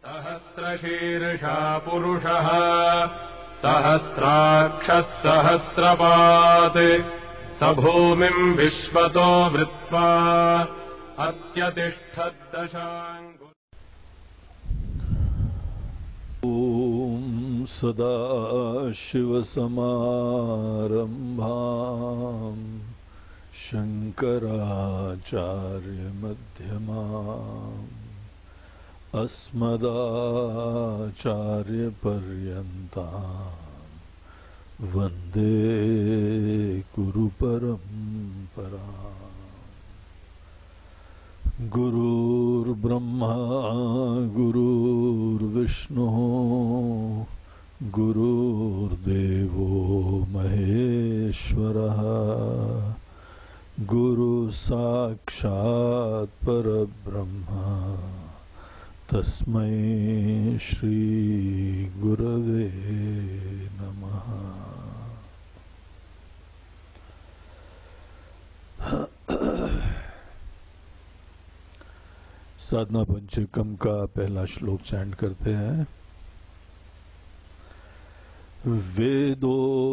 सहस्रशीर्षा पुरुषः सहस्राक्षः सहस्रपात् स भूमिम् विश्वतो वृत्वा अस्य तिष्ठद्दशाङ्गुलम्। ॐ सदाशिवसमारम्भाम् शङ्कराचार्यमध्यमाम् अस्मदाचार्यपर्यन्ताम् वन्दे गुरुपरम्पराम्। गुरुर्ब्रह्मा गुरुर्विष्णुः गुरुर्देवो महेश्वरः गुरुसाक्षात् परब्रह्म तस्मै श्री गुरवे नमः। साधना पंचकम का पहला श्लोक चैंट करते हैं। वेदो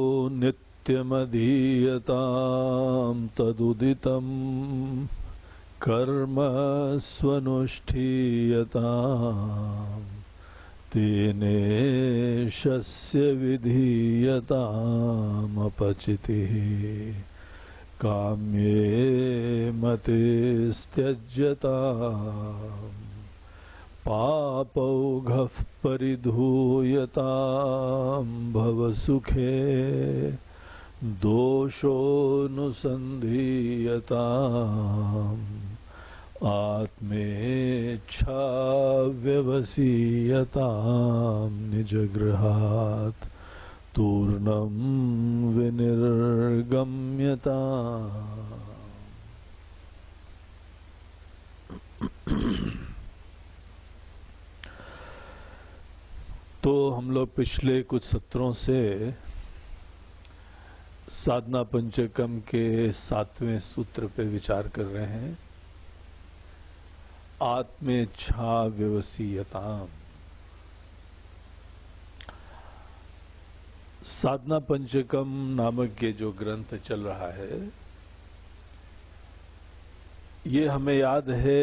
नित्यमधीयताम् तदुदितम् कर्म स्वनुष्ठीयताम् तेनेशस्य विधीयतामपचितिः काम्ये मते त्यज्यताम् पापौघः परिधूयताम् भवसुखे दोषोऽनुसन्धीयताम् आत्मेच्छा व्यवसीयताम् निजगृहात् तूर्णं विनिर्गम्यताम्। तो हम लोग पिछले कुछ सत्रों से साधना पंचकम के 7वें सूत्र पे विचार कर रहे हैं। आत्मेच्छा व्यवसीयताम्। साधना पंचकम नामक ये जो ग्रंथ चल रहा है, ये हमें याद है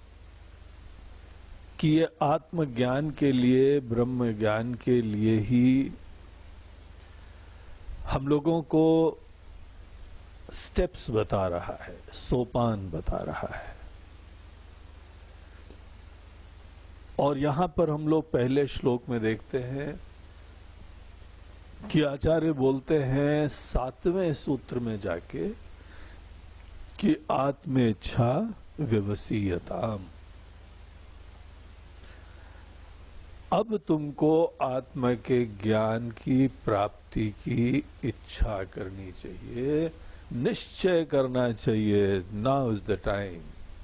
कि ये आत्मज्ञान के लिए, ब्रह्म ज्ञान के लिए ही हम लोगों को स्टेप्स बता रहा है, सोपान बता रहा है। और यहां पर हम लोग पहले श्लोक में देखते हैं कि आचार्य बोलते हैं 7वें सूत्र में जाके कि आत्मेच्छा व्यवसीयताम्। अब तुमको आत्मा के ज्ञान की प्राप्ति की इच्छा करनी चाहिए, निश्चय करना चाहिए। Now is the time.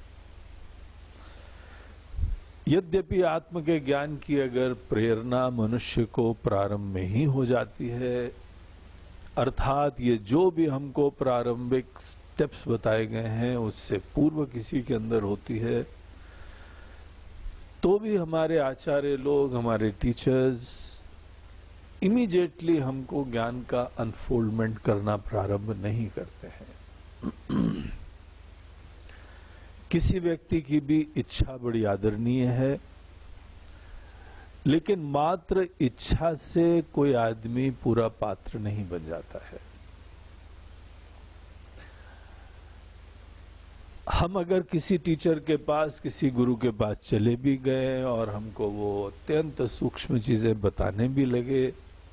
यद्यपि आत्म के ज्ञान की अगर प्रेरणा मनुष्य को प्रारंभ में ही हो जाती है, अर्थात ये जो भी हमको प्रारंभिक स्टेप्स बताए गए हैं उससे पूर्व किसी के अंदर होती है, तो भी हमारे आचार्य लोग, हमारे टीचर्स इमीडिएटली हमको ज्ञान का अनफोल्डमेंट करना प्रारंभ नहीं करते हैं। किसी व्यक्ति की भी इच्छा बड़ी आदरणीय है, लेकिन मात्र इच्छा से कोई आदमी पूरा पात्र नहीं बन जाता है। हम अगर किसी टीचर के पास, किसी गुरु के पास चले भी गए और हमको वो अत्यंत सूक्ष्म चीजें बताने भी लगे,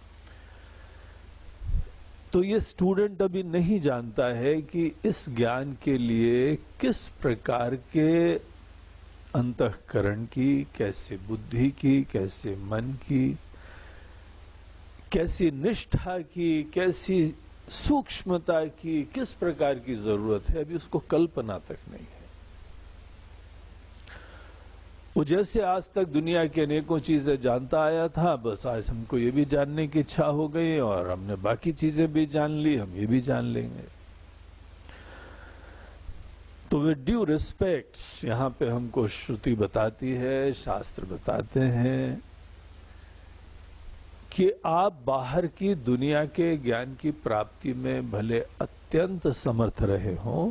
तो ये स्टूडेंट अभी नहीं जानता है कि इस ज्ञान के लिए किस प्रकार के अंतःकरण की, कैसे बुद्धि की, कैसे मन की, कैसी निष्ठा की, कैसी सूक्ष्मता की, किस प्रकार की जरूरत है, अभी उसको कल्पना तक नहीं है। वो जैसे आज तक दुनिया की अनेकों चीजें जानता आया था, बस आज हमको ये भी जानने की इच्छा हो गई और हमने बाकी चीजें भी जान ली, हम ये भी जान लेंगे। तो विद ड्यू रिस्पेक्ट्स यहाँ पे हमको श्रुति बताती है, शास्त्र बताते हैं कि आप बाहर की दुनिया के ज्ञान की प्राप्ति में भले अत्यंत समर्थ रहे हों,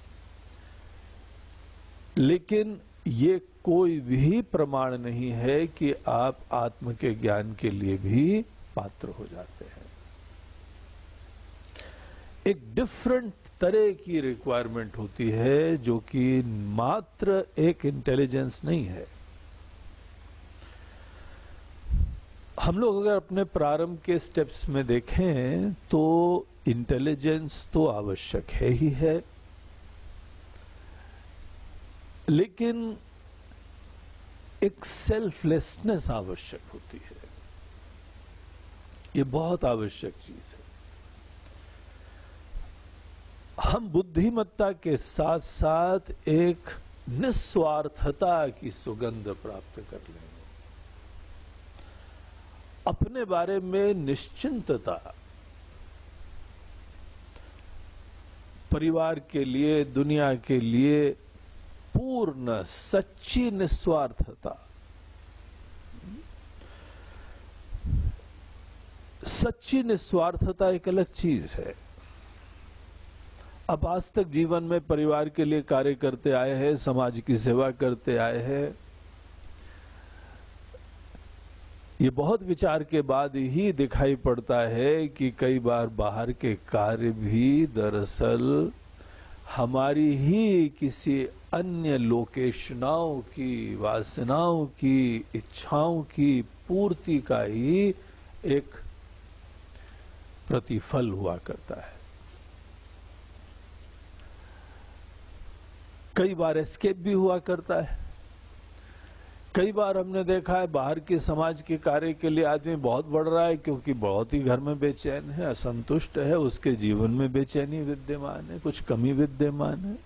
लेकिन ये कोई भी प्रमाण नहीं है कि आप आत्म के ज्ञान के लिए भी पात्र हो जाते हैं। एक डिफरेंट तरह की रिक्वायरमेंट होती है, जो कि मात्र एक इंटेलिजेंस नहीं है। हम लोग अगर अपने प्रारंभ के स्टेप्स में देखें तो इंटेलिजेंस तो आवश्यक है ही है, लेकिन एक सेल्फलेसनेस आवश्यक होती है। ये बहुत आवश्यक चीज है। हम बुद्धिमत्ता के साथ साथ एक निस्वार्थता की सुगंध प्राप्त कर लेंगे, अपने बारे में निश्चिंतता, परिवार के लिए, दुनिया के लिए पूर्ण सच्ची निस्वार्थता। सच्ची निस्वार्थता एक अलग चीज है। अब आज तक जीवन में परिवार के लिए कार्य करते आए हैं, समाज की सेवा करते आए हैं। ये बहुत विचार के बाद ही दिखाई पड़ता है कि कई बार बाहर के कार्य भी दरअसल हमारी ही किसी अन्य लोकेशनाओं की, वासनाओं की, इच्छाओं की पूर्ति का ही एक प्रतिफल हुआ करता है। कई बार एस्केप भी हुआ करता है। कई बार हमने देखा है बाहर के समाज के कार्य के लिए आदमी बहुत बढ़ रहा है, क्योंकि बहुत ही घर में बेचैन है, असंतुष्ट है, उसके जीवन में बेचैनी विद्यमान है, कुछ कमी विद्यमान है।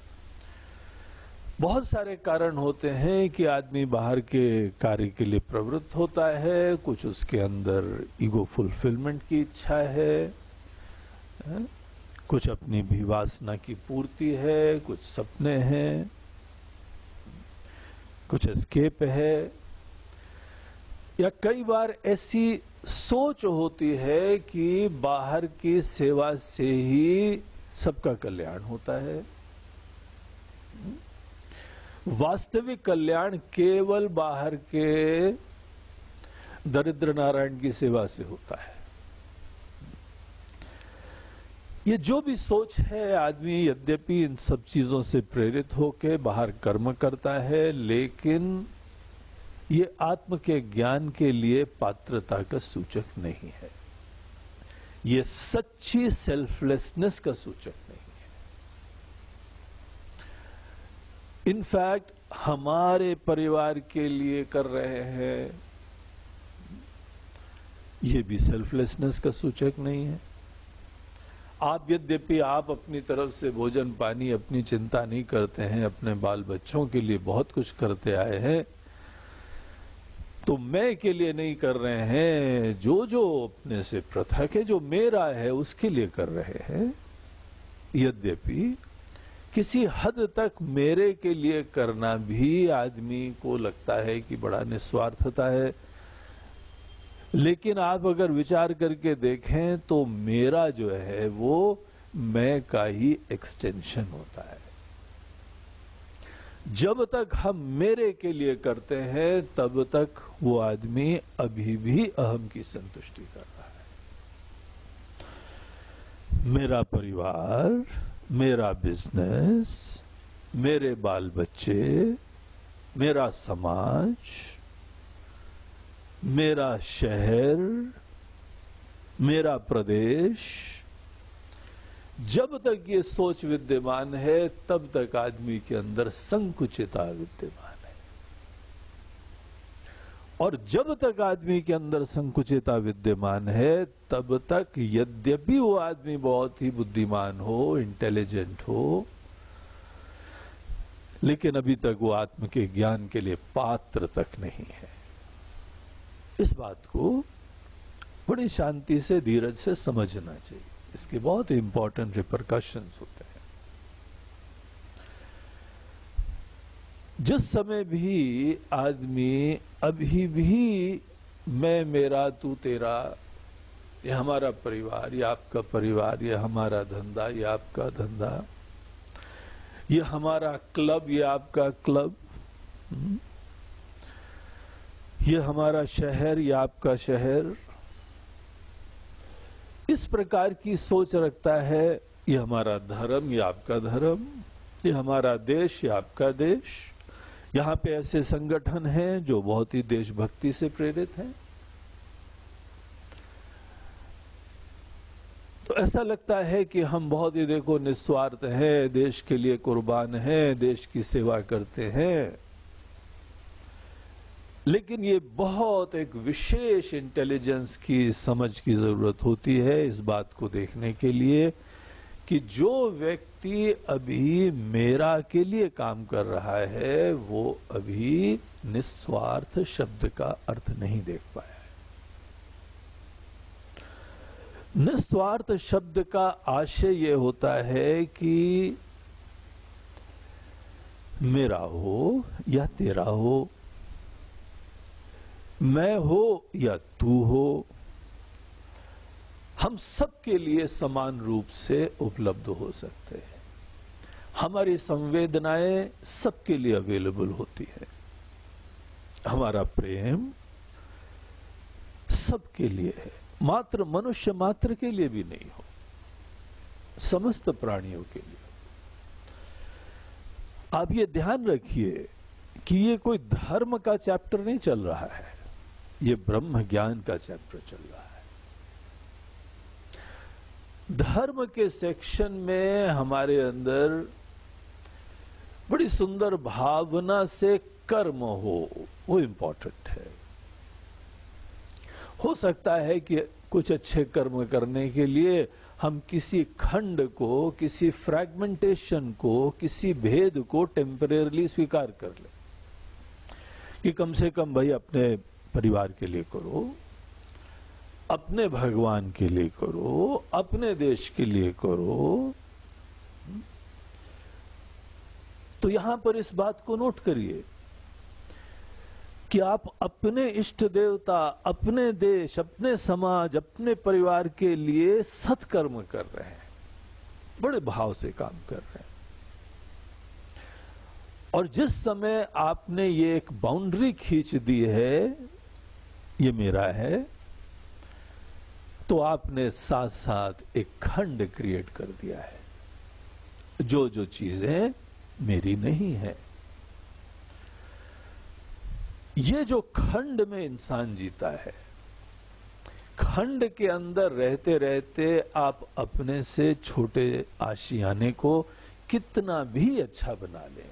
बहुत सारे कारण होते हैं कि आदमी बाहर के कार्य के लिए प्रवृत्त होता है। कुछ उसके अंदर ईगो फुलफिलमेंट की इच्छा है, कुछ अपनी भी वासना की पूर्ति है, कुछ सपने हैं, कुछ एस्केप है, या कई बार ऐसी सोच होती है कि बाहर की सेवा से ही सबका कल्याण होता है। वास्तविक कल्याण केवल बाहर के दरिद्र नारायण की सेवा से होता है। ये जो भी सोच है, आदमी यद्यपि इन सब चीजों से प्रेरित होकर बाहर कर्म करता है, लेकिन ये आत्म के ज्ञान के लिए पात्रता का सूचक नहीं है। ये सच्ची सेल्फलेसनेस का सूचक नहीं है। इनफैक्ट हमारे परिवार के लिए कर रहे हैं, ये भी सेल्फलेसनेस का सूचक नहीं है। आप यद्यपि आप अपनी तरफ से भोजन पानी अपनी चिंता नहीं करते हैं, अपने बाल बच्चों के लिए बहुत कुछ करते आए हैं, तो मैं के लिए नहीं कर रहे हैं। जो जो अपने से पृथक है, जो मेरा है, उसके लिए कर रहे हैं। यद्यपि किसी हद तक मेरे के लिए करना भी आदमी को लगता है कि बड़ा निस्वार्थता है, लेकिन आप अगर विचार करके देखें तो मेरा जो है वो मैं का ही एक्सटेंशन होता है। जब तक हम मेरे के लिए करते हैं, तब तक वो आदमी अभी भी अहम की संतुष्टि कर रहा है। मेरा परिवार, मेरा बिजनेस, मेरे बाल बच्चे, मेरा समाज, मेरा शहर, मेरा प्रदेश, जब तक ये सोच विद्यमान है, तब तक आदमी के अंदर संकुचितता विद्यमान है। और जब तक आदमी के अंदर संकुचितता विद्यमान है, तब तक यद्यपि वो आदमी बहुत ही बुद्धिमान हो, इंटेलिजेंट हो, लेकिन अभी तक वो आत्म के ज्ञान के लिए पात्र तक नहीं है। इस बात को बड़ी शांति से, धीरज से समझना चाहिए। इसके बहुत इंपॉर्टेंट रिपरकशंस होते हैं। जिस समय भी आदमी अभी भी मैं मेरा तू तेरा, ये हमारा परिवार, ये आपका परिवार, ये हमारा धंधा, ये आपका धंधा, ये हमारा क्लब, ये आपका क्लब, ये हमारा शहर, ये आपका शहर, इस प्रकार की सोच रखता है, ये हमारा धर्म, ये आपका धर्म, ये हमारा देश, ये आपका देश, यहां पे ऐसे संगठन हैं जो बहुत ही देशभक्ति से प्रेरित हैं। तो ऐसा लगता है कि हम बहुत ही देखो निस्वार्थ हैं, देश के लिए कुर्बान हैं, देश की सेवा करते हैं। लेकिन ये बहुत एक विशेष इंटेलिजेंस की समझ की जरूरत होती है इस बात को देखने के लिए कि जो व्यक्ति अभी मेरा के लिए काम कर रहा है वो अभी निस्वार्थ शब्द का अर्थ नहीं देख पाया है। निस्वार्थ शब्द का आशय ये होता है कि मेरा हो या तेरा हो, मैं हो या तू हो, हम सबके लिए समान रूप से उपलब्ध हो सकते हैं। हमारी संवेदनाएं सबके लिए अवेलेबल होती है। हमारा प्रेम सबके लिए है, मात्र मनुष्य मात्र के लिए भी नहीं हो, समस्त प्राणियों के लिए। आप ये ध्यान रखिए कि ये कोई धर्म का चैप्टर नहीं चल रहा है, ये ब्रह्म ज्ञान का चैप्टर चल रहा है। धर्म के सेक्शन में हमारे अंदर बड़ी सुंदर भावना से कर्म हो, वो इंपॉर्टेंट है। हो सकता है कि कुछ अच्छे कर्म करने के लिए हम किसी खंड को, किसी फ्रैगमेंटेशन को, किसी भेद को टेम्परेरली स्वीकार कर ले कि कम से कम भाई अपने परिवार के लिए करो, अपने भगवान के लिए करो, अपने देश के लिए करो। तो यहां पर इस बात को नोट करिए कि आप अपने इष्ट देवता, अपने देश, अपने समाज, अपने परिवार के लिए सत्कर्म कर रहे हैं, बड़े भाव से काम कर रहे हैं। और जिस समय आपने ये एक बाउंड्री खींच दी है, ये मेरा है, तो आपने साथ साथ एक खंड क्रिएट कर दिया है, जो जो चीजें मेरी नहीं है। ये जो खंड में इंसान जीता है, खंड के अंदर रहते रहते आप अपने से छोटे आशियाने को कितना भी अच्छा बना लें,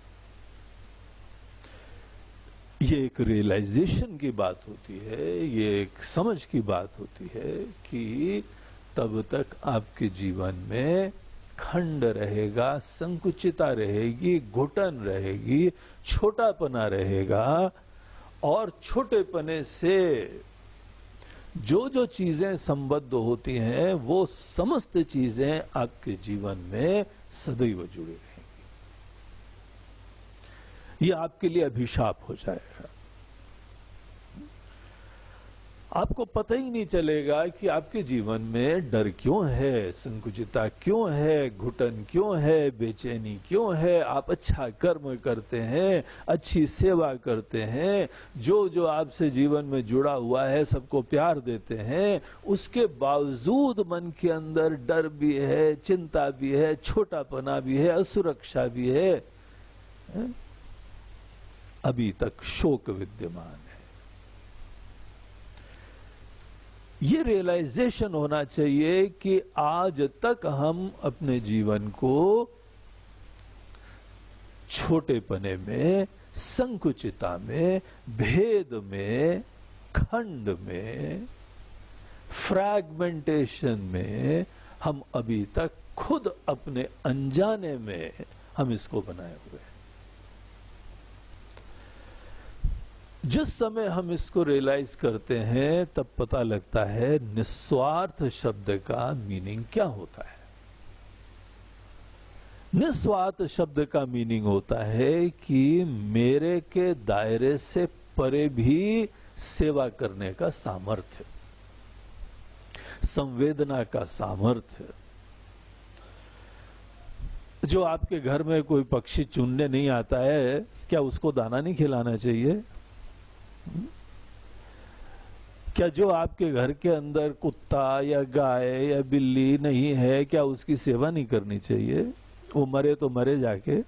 ये एक रियलाइजेशन की बात होती है, ये एक समझ की बात होती है कि तब तक आपके जीवन में खंड रहेगा, संकुचिता रहेगी, घुटन रहेगी, छोटापना रहेगा। और छोटेपने से जो जो चीजें संबद्ध होती हैं वो समस्त चीजें आपके जीवन में सदैव जुड़ी रहेंगी। ये आपके लिए अभिशाप हो जाएगा। आपको पता ही नहीं चलेगा कि आपके जीवन में डर क्यों है, संकुचिता क्यों है, घुटन क्यों है, बेचैनी क्यों है। आप अच्छा कर्म करते हैं, अच्छी सेवा करते हैं, जो जो आपसे जीवन में जुड़ा हुआ है सबको प्यार देते हैं, उसके बावजूद मन के अंदर डर भी है, चिंता भी है, छोटापना भी है, असुरक्षा भी है, अभी तक शोक विद्यमान है। ये रियलाइजेशन होना चाहिए कि आज तक हम अपने जीवन को छोटेपने में, संकुचिता में, भेद में, खंड में, फ्रैगमेंटेशन में हम अभी तक खुद अपने अनजाने में हम इसको बनाए हुए हैं। जिस समय हम इसको रियलाइज करते हैं तब पता लगता है निस्वार्थ शब्द का मीनिंग क्या होता है। निस्वार्थ शब्द का मीनिंग होता है कि मेरे के दायरे से परे भी सेवा करने का सामर्थ्य, संवेदना का सामर्थ्य। जो आपके घर में कोई पक्षी चुनने नहीं आता है, क्या उसको दाना नहीं खिलाना चाहिए? क्या जो आपके घर के अंदर कुत्ता या गाय या बिल्ली नहीं है, क्या उसकी सेवा नहीं करनी चाहिए? वो मरे तो मरे जाके।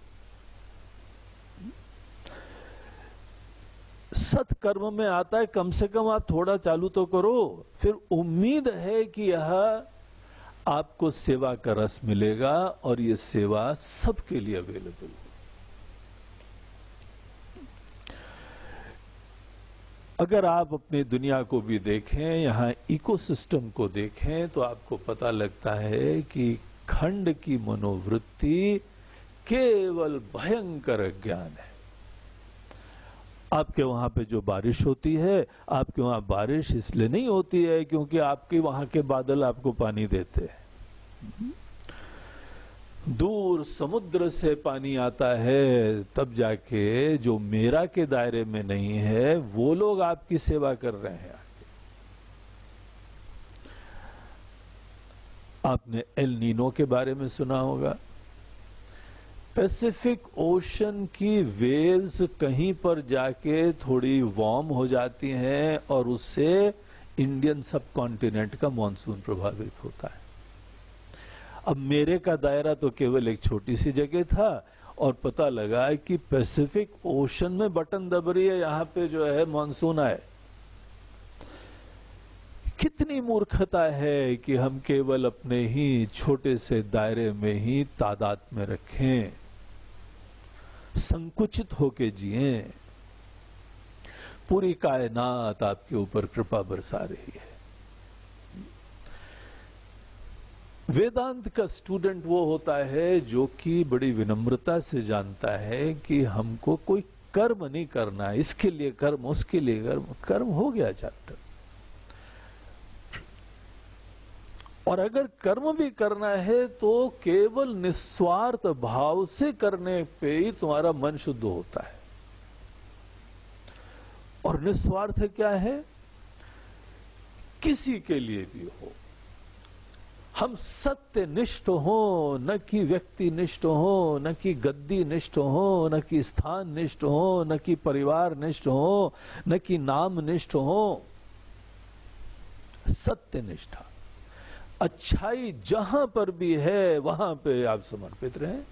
सत्कर्म में आता है कम से कम आप थोड़ा चालू तो करो, फिर उम्मीद है कि यह आपको सेवा का रस मिलेगा और ये सेवा सबके लिए अवेलेबल है। अगर आप अपनी दुनिया को भी देखें, यहाँ इकोसिस्टम को देखें, तो आपको पता लगता है कि खंड की मनोवृत्ति केवल भयंकर अज्ञान है। आपके वहां पे जो बारिश होती है, आपके वहां बारिश इसलिए नहीं होती है क्योंकि आपके वहां के बादल आपको पानी देते हैं। दूर समुद्र से पानी आता है, तब जाके जो मेरा के दायरे में नहीं है वो लोग आपकी सेवा कर रहे हैं। आपने एल नीनो के बारे में सुना होगा। पैसिफिक ओशन की वेव्स कहीं पर जाके थोड़ी वार्म हो जाती हैं और उससे इंडियन सब कॉन्टिनेंट का मॉनसून प्रभावित होता है। अब मेरे का दायरा तो केवल एक छोटी सी जगह था और पता लगा कि पैसिफिक ओशन में बटन दब रही है, यहां पे जो है मॉनसून आए। कितनी मूर्खता है कि हम केवल अपने ही छोटे से दायरे में ही तादाद में रखें, संकुचित होके जिएं। पूरी कायनात आपके ऊपर कृपा बरसा रही है। वेदांत का स्टूडेंट वो होता है जो कि बड़ी विनम्रता से जानता है कि हमको कोई कर्म नहीं करना है, इसके लिए कर्म, उसके लिए कर्म। कर्म हो गया चैप्टर। और अगर कर्म भी करना है तो केवल निस्वार्थ भाव से करने पे ही तुम्हारा मन शुद्ध होता है। और निस्वार्थ क्या है? किसी के लिए भी हो, हम सत्यनिष्ठ हो, न कि व्यक्ति निष्ठ हो, न कि गद्दी निष्ठ हो, न कि स्थान निष्ठ हो, न कि परिवार निष्ठ हो, न कि नाम निष्ठ हो। सत्यनिष्ठा, अच्छाई जहां पर भी है वहां पे आप समर्पित रहें।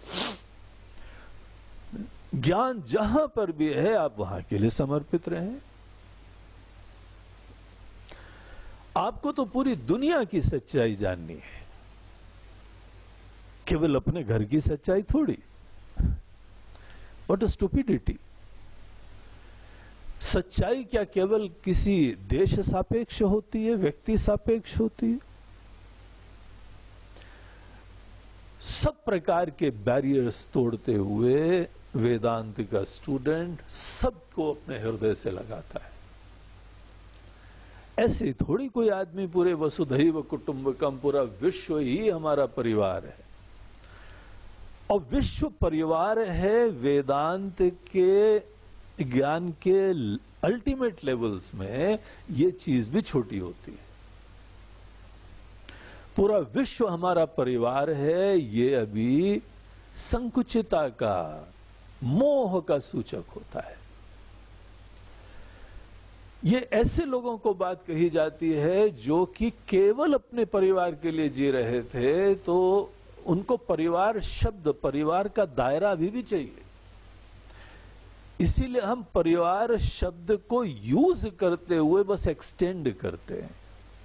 ज्ञान जहां पर भी है आप वहां के लिए समर्पित रहें। आपको तो पूरी दुनिया की सच्चाई जाननी है, केवल अपने घर की सच्चाई थोड़ी। What a stupidity. सच्चाई क्या केवल किसी देश सापेक्ष होती है, व्यक्ति सापेक्ष होती है? सब प्रकार के बैरियर्स तोड़ते हुए वेदांत का स्टूडेंट सबको अपने हृदय से लगाता है। ऐसे थोड़ी कोई आदमी पूरे वसुधैव कुटुंबकम, पूरा विश्व ही हमारा परिवार है। और विश्व परिवार है वेदांत के ज्ञान के अल्टीमेट लेवल्स में ये चीज भी छोटी होती है। पूरा विश्व हमारा परिवार है, ये अभी संकुचितता का, मोह का सूचक होता है। ये ऐसे लोगों को बात कही जाती है जो कि केवल अपने परिवार के लिए जी रहे थे, तो उनको परिवार शब्द, परिवार का दायरा अभी भी चाहिए। इसीलिए हम परिवार शब्द को यूज करते हुए बस एक्सटेंड करते हैं।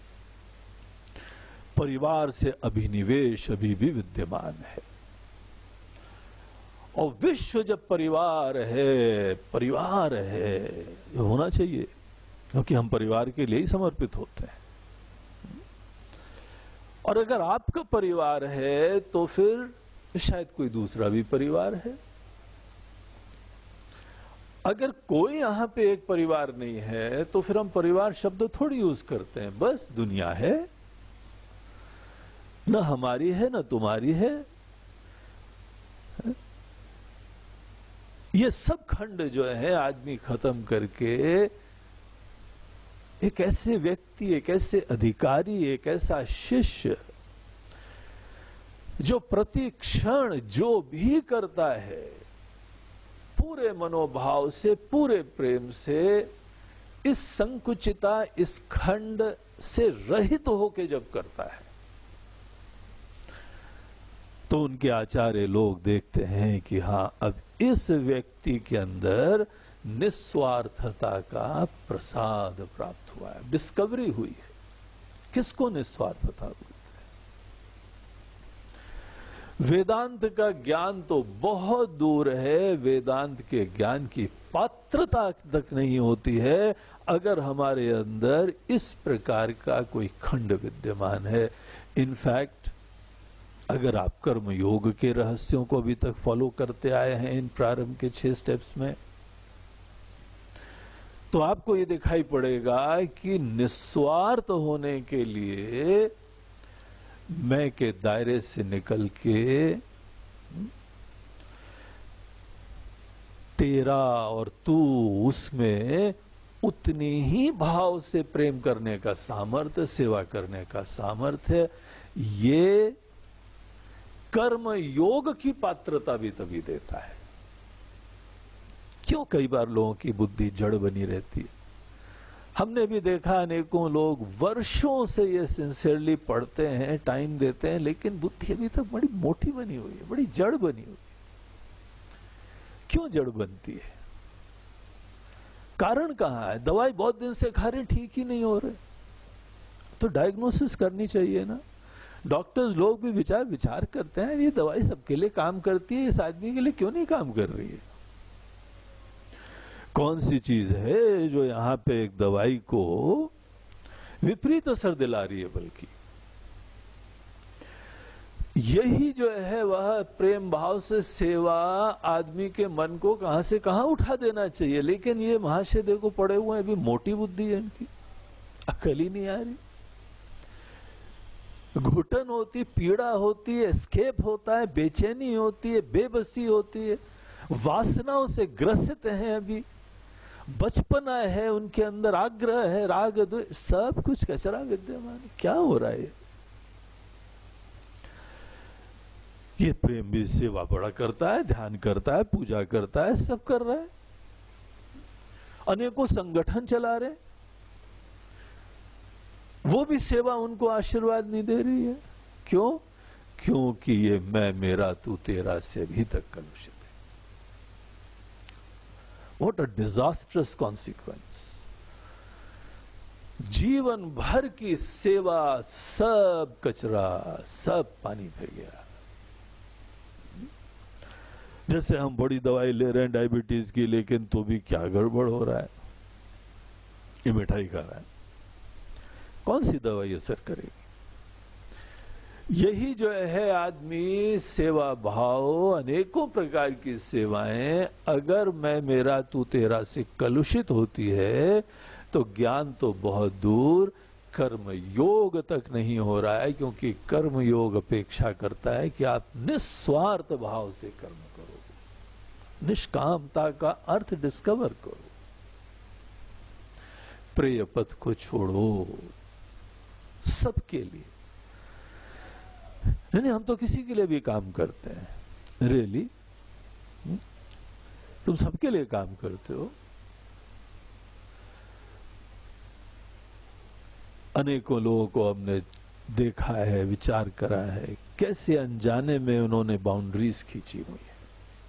परिवार से अभिनिवेश अभी भी विद्यमान है। और विश्व जब परिवार है, परिवार है, ये होना चाहिए, क्योंकि हम परिवार के लिए ही समर्पित होते हैं। और अगर आपका परिवार है तो फिर शायद कोई दूसरा भी परिवार है। अगर कोई यहां पे एक परिवार नहीं है तो फिर हम परिवार शब्द थोड़ी यूज करते हैं। बस दुनिया है, न हमारी है न तुम्हारी है, ये सब खंड जो है आदमी खत्म करके एक ऐसे व्यक्ति, एक ऐसे अधिकारी, एक ऐसा शिष्य जो प्रति क्षण जो भी करता है पूरे मनोभाव से, पूरे प्रेम से, इस संकुचिता, इस खंड से रहित होके जब करता है, तो उनके आचार्य लोग देखते हैं कि हाँ, अब इस व्यक्ति के अंदर निस्वार्थता का प्रसाद प्राप्त हुआ है, डिस्कवरी हुई है। किसको निस्वार्थता बोलते हैं? वेदांत का ज्ञान तो बहुत दूर है, वेदांत के ज्ञान की पात्रता तक नहीं होती है अगर हमारे अंदर इस प्रकार का कोई खंड विद्यमान है। इनफैक्ट अगर आप कर्म योग के रहस्यों को अभी तक फॉलो करते आए हैं इन प्रारंभ के 6 स्टेप्स में, तो आपको ये दिखाई पड़ेगा कि निस्वार्थ होने के लिए मैं के दायरे से निकल के तेरा और तू, उसमें उतनी ही भाव से प्रेम करने का सामर्थ्य, सेवा करने का सामर्थ्य, ये कर्म योग की पात्रता भी तभी देता है। क्यों कई बार लोगों की बुद्धि जड़ बनी रहती है? हमने भी देखा अनेकों लोग वर्षों से ये सिंसियरली पढ़ते हैं, टाइम देते हैं, लेकिन बुद्धि अभी तक बड़ी मोटी बनी हुई है, बड़ी जड़ बनी हुई है। क्यों जड़ बनती है? कारण कहां है? दवाई बहुत दिन से खा रहे, ठीक ही नहीं हो रहे, तो डायग्नोसिस करनी चाहिए ना। डॉक्टर्स लोग भी विचार करते हैं, ये दवाई सबके लिए काम करती है, इस आदमी के लिए क्यों नहीं काम कर रही है? कौन सी चीज है जो यहां पे एक दवाई को विपरीत असर दिला रही है? बल्कि यही जो है वह प्रेम भाव से सेवा आदमी के मन को कहां से कहां उठा देना चाहिए। लेकिन ये महाशय देखो पड़े हुए हैं, अभी मोटी बुद्धि है इनकी, अकल ही नहीं आ रही। घुटन होती, पीड़ा होती है, एस्केप होता है, बेचैनी होती है, बेबसी होती है, वासनाओं से ग्रसित हैं, अभी बचपना है उनके अंदर, आग्रह है, राग द्वेष, सब कुछ कचरा विद्यमान है। क्या हो रहा है? ये प्रेम भी सेवा बड़ा करता है, ध्यान करता है, पूजा करता है, सब कर रहा है, अनेकों संगठन चला रहे, वो भी सेवा उनको आशीर्वाद नहीं दे रही है। क्यों? क्योंकि ये मैं मेरा तू तेरा से भी तक कलुषित है। What a disastrous consequence! जीवन भर की सेवा सब कचरा, सब पानी बह गया। जैसे हम बड़ी दवाई ले रहे हैं डायबिटीज की, लेकिन तो भी क्या गड़बड़ हो रहा है? ये मिठाई खा रहा है, कौन सी दवाई असर करेगी? यही जो है आदमी सेवा भाव, अनेकों प्रकार की सेवाएं अगर मैं मेरा तू तेरा से कलुषित होती है, तो ज्ञान तो बहुत दूर, कर्म योग तक नहीं हो रहा है। क्योंकि कर्म योग अपेक्षा करता है कि आप निस्वार्थ भाव से कर्म करो, निष्कामता का अर्थ डिस्कवर करो, प्रेय पथ को छोड़ो सबके लिए। नहीं, हम तो किसी के लिए भी काम करते हैं। रियली? तुम सबके लिए काम करते हो। अनेकों लोगों को हमने देखा है, विचार करा है, कैसे अनजाने में उन्होंने बाउंड्रीज खींची हुई है,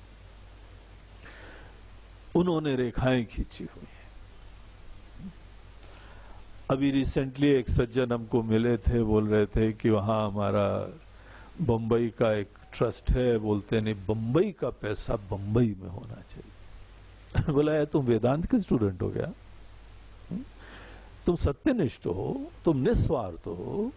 उन्होंने रेखाएं खींची हुई है। अभी रिसेंटली एक सज्जन हमको मिले थे, बोल रहे थे कि वहां हमारा बंबई का एक ट्रस्ट है, बोलते नहीं बंबई का पैसा बंबई में होना चाहिए। बोला है तुम वेदांत के स्टूडेंट हो गया? तुम सत्यनिष्ठ हो, तुम निस्वार्थ हो,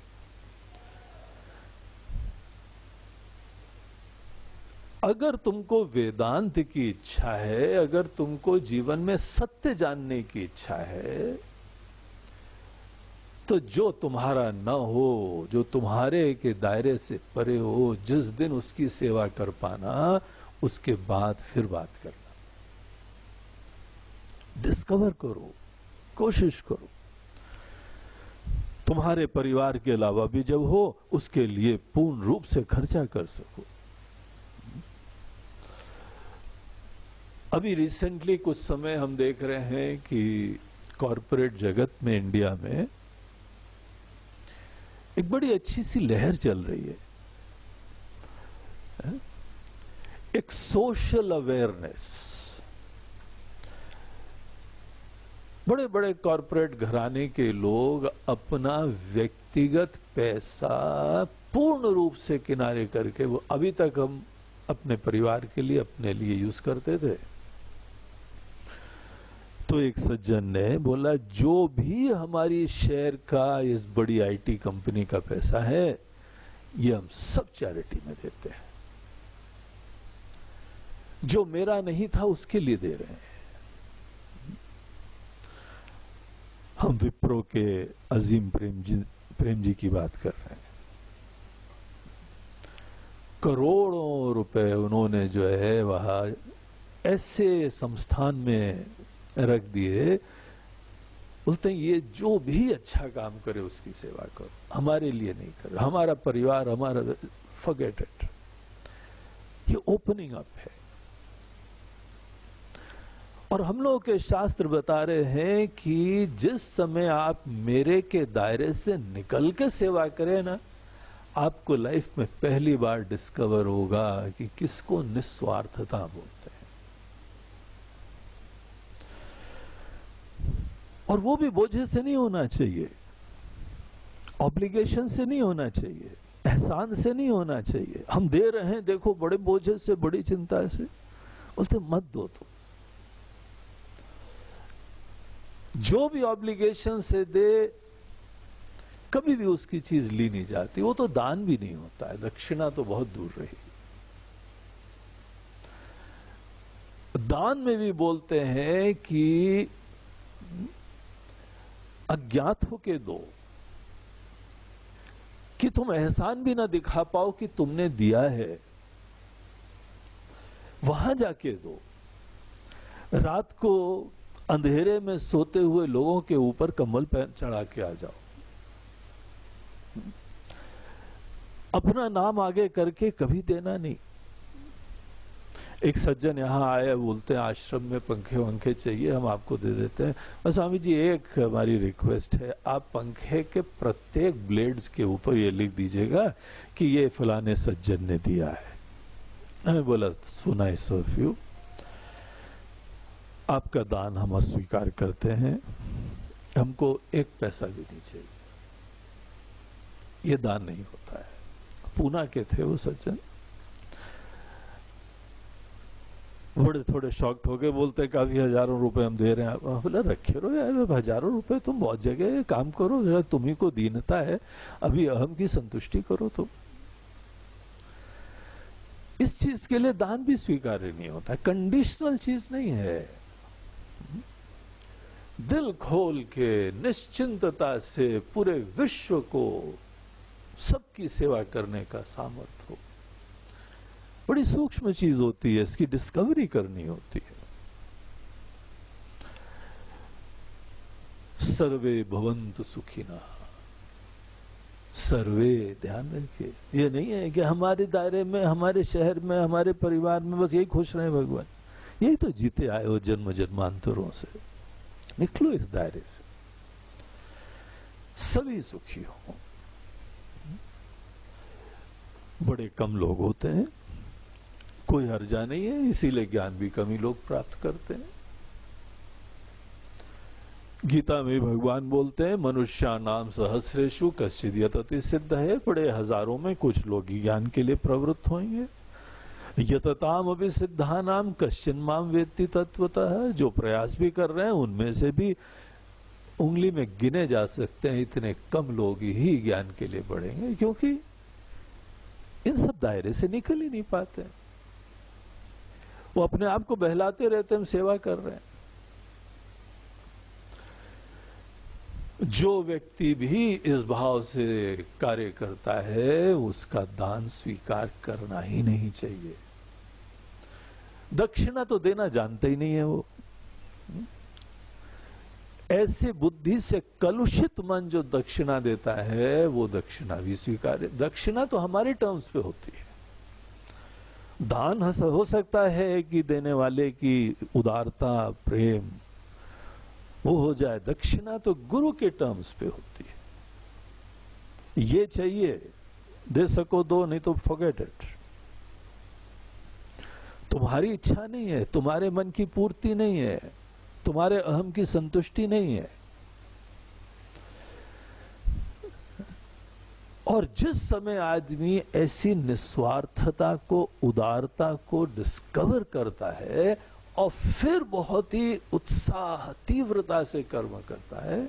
अगर तुमको वेदांत की इच्छा है, अगर तुमको जीवन में सत्य जानने की इच्छा है, तो जो तुम्हारा न हो, जो तुम्हारे के दायरे से परे हो, जिस दिन उसकी सेवा कर पाना, उसके बाद फिर बात करना। डिस्कवर करो, कोशिश करो। तुम्हारे परिवार के अलावा भी जब हो, उसके लिए पूर्ण रूप से खर्चा कर सको। अभी रिसेंटली कुछ समय हम देख रहे हैं कि कॉरपोरेट जगत में, इंडिया में एक बड़ी अच्छी सी लहर चल रही है, एक सोशल अवेयरनेस। बड़े बड़े कॉरपोरेट घराने के लोग अपना व्यक्तिगत पैसा पूर्ण रूप से किनारे करके, वो अभी तक हम अपने परिवार के लिए, अपने लिए यूज करते थे, तो एक सज्जन ने बोला जो भी हमारी शेयर का इस बड़ी आईटी कंपनी का पैसा है, ये हम सब चैरिटी में देते हैं, जो मेरा नहीं था उसके लिए दे रहे हैं। हम विप्रो के अजीम प्रेम जी की बात कर रहे हैं। करोड़ों रुपए उन्होंने जो है वहां ऐसे संस्थान में रख दिए। बोलते हैं ये जो भी अच्छा काम करे उसकी सेवा करो, हमारे लिए नहीं करो, हमारा परिवार, हमारा, फॉरगेट इट। ये ओपनिंग अप है। और हम लोगों के शास्त्र बता रहे हैं कि जिस समय आप मेरे के दायरे से निकल के सेवा करें ना, आपको लाइफ में पहली बार डिस्कवर होगा कि किसको निस्वार्थता बोलते हैं। और वो भी बोझे से नहीं होना चाहिए, ऑब्लिगेशन से नहीं होना चाहिए, एहसान से नहीं होना चाहिए। हम दे रहे हैं, देखो बड़े बोझे से, बड़ी चिंता से, बोलते मत दो। तो जो भी ऑब्लिगेशन से दे, कभी भी उसकी चीज ली नहीं जाती। वो तो दान भी नहीं होता है, दक्षिणा तो बहुत दूर रही। दान में भी बोलते हैं कि अज्ञात होके दो, कि तुम एहसान भी ना दिखा पाओ कि तुमने दिया है, वहां जाके दो। रात को अंधेरे में सोते हुए लोगों के ऊपर कंबल चढ़ा के आ जाओ। अपना नाम आगे करके कभी देना नहीं। एक सज्जन यहां आए, बोलते हैं आश्रम में पंखे वंखे चाहिए, हम आपको दे देते हैं। बस स्वामी जी एक हमारी रिक्वेस्ट है, आप पंखे के प्रत्येक ब्लेड्स के ऊपर ये लिख दीजिएगा कि ये फलाने सज्जन ने दिया है। हमें बोला सुना इस ऑफ यू, आपका दान हम अस्वीकार करते हैं, हमको एक पैसा भी नहीं चाहिए, ये दान नहीं होता है। पूना के थे वो सज्जन, बड़े थोड़े शॉक्ड हो गए, बोलते काफी हजारों रुपए हम दे रहे हैं। बोला रखे रहो यार, हजारों रुपए तुम बहुत जगह काम करो, जरा तुम्ही को दीनता है, अभी अहम की संतुष्टि करो। तो इस चीज के लिए दान भी स्वीकार्य नहीं होता, कंडीशनल चीज नहीं है। दिल खोल के निश्चिंतता से पूरे विश्व को सबकी सेवा करने का सामर्थ्य हो, बड़ी सूक्ष्म चीज होती है, इसकी डिस्कवरी करनी होती है। सर्वे भवन्तु सुखिनः, सर्वे, ध्यान रखिए, ये नहीं है कि हमारे दायरे में, हमारे शहर में, हमारे परिवार में बस यही खुश रहे भगवान। यही तो जीते आए हो जन्म जन्मांतरों से, निकलो इस दायरे से, सभी सुखी हो। बड़े कम लोग होते हैं, कोई हर्जा नहीं है, इसीलिए ज्ञान भी कम ही लोग प्राप्त करते हैं। गीता में भगवान बोलते हैं मनुष्या नाम सहस्रेषु कश्चित् यतति सिद्ध है, बड़े हजारों में कुछ लोग ही ज्ञान के लिए प्रवृत्त होंगे। यतताम अभी सिद्धा नाम कश्चिन माम वेत्ति तत्वतः, जो प्रयास भी कर रहे हैं उनमें से भी उंगली में गिने जा सकते हैं, इतने कम लोग ही ज्ञान के लिए बढ़ेंगे, क्योंकि इन सब दायरे से निकल ही नहीं पाते। वो अपने आप को बहलाते रहते, हम सेवा कर रहे हैं। जो व्यक्ति भी इस भाव से कार्य करता है, उसका दान स्वीकार करना ही नहीं चाहिए। दक्षिणा तो देना जानते ही नहीं है वो, ऐसे बुद्धि से कलुषित मन जो दक्षिणा देता है वो दक्षिणा भी स्वीकार्य। दक्षिणा तो हमारे टर्म्स पे होती है। दान हो सकता है कि देने वाले की उदारता, प्रेम वो हो जाए, दक्षिणा तो गुरु के टर्म्स पे होती है। ये चाहिए, दे सको दो, नहीं तो फॉरगेट इट। तुम्हारी इच्छा नहीं है, तुम्हारे मन की पूर्ति नहीं है, तुम्हारे अहम की संतुष्टि नहीं है। और जिस समय आदमी ऐसी निस्वार्थता को, उदारता को डिस्कवर करता है और फिर बहुत ही उत्साह, तीव्रता से कर्म करता है,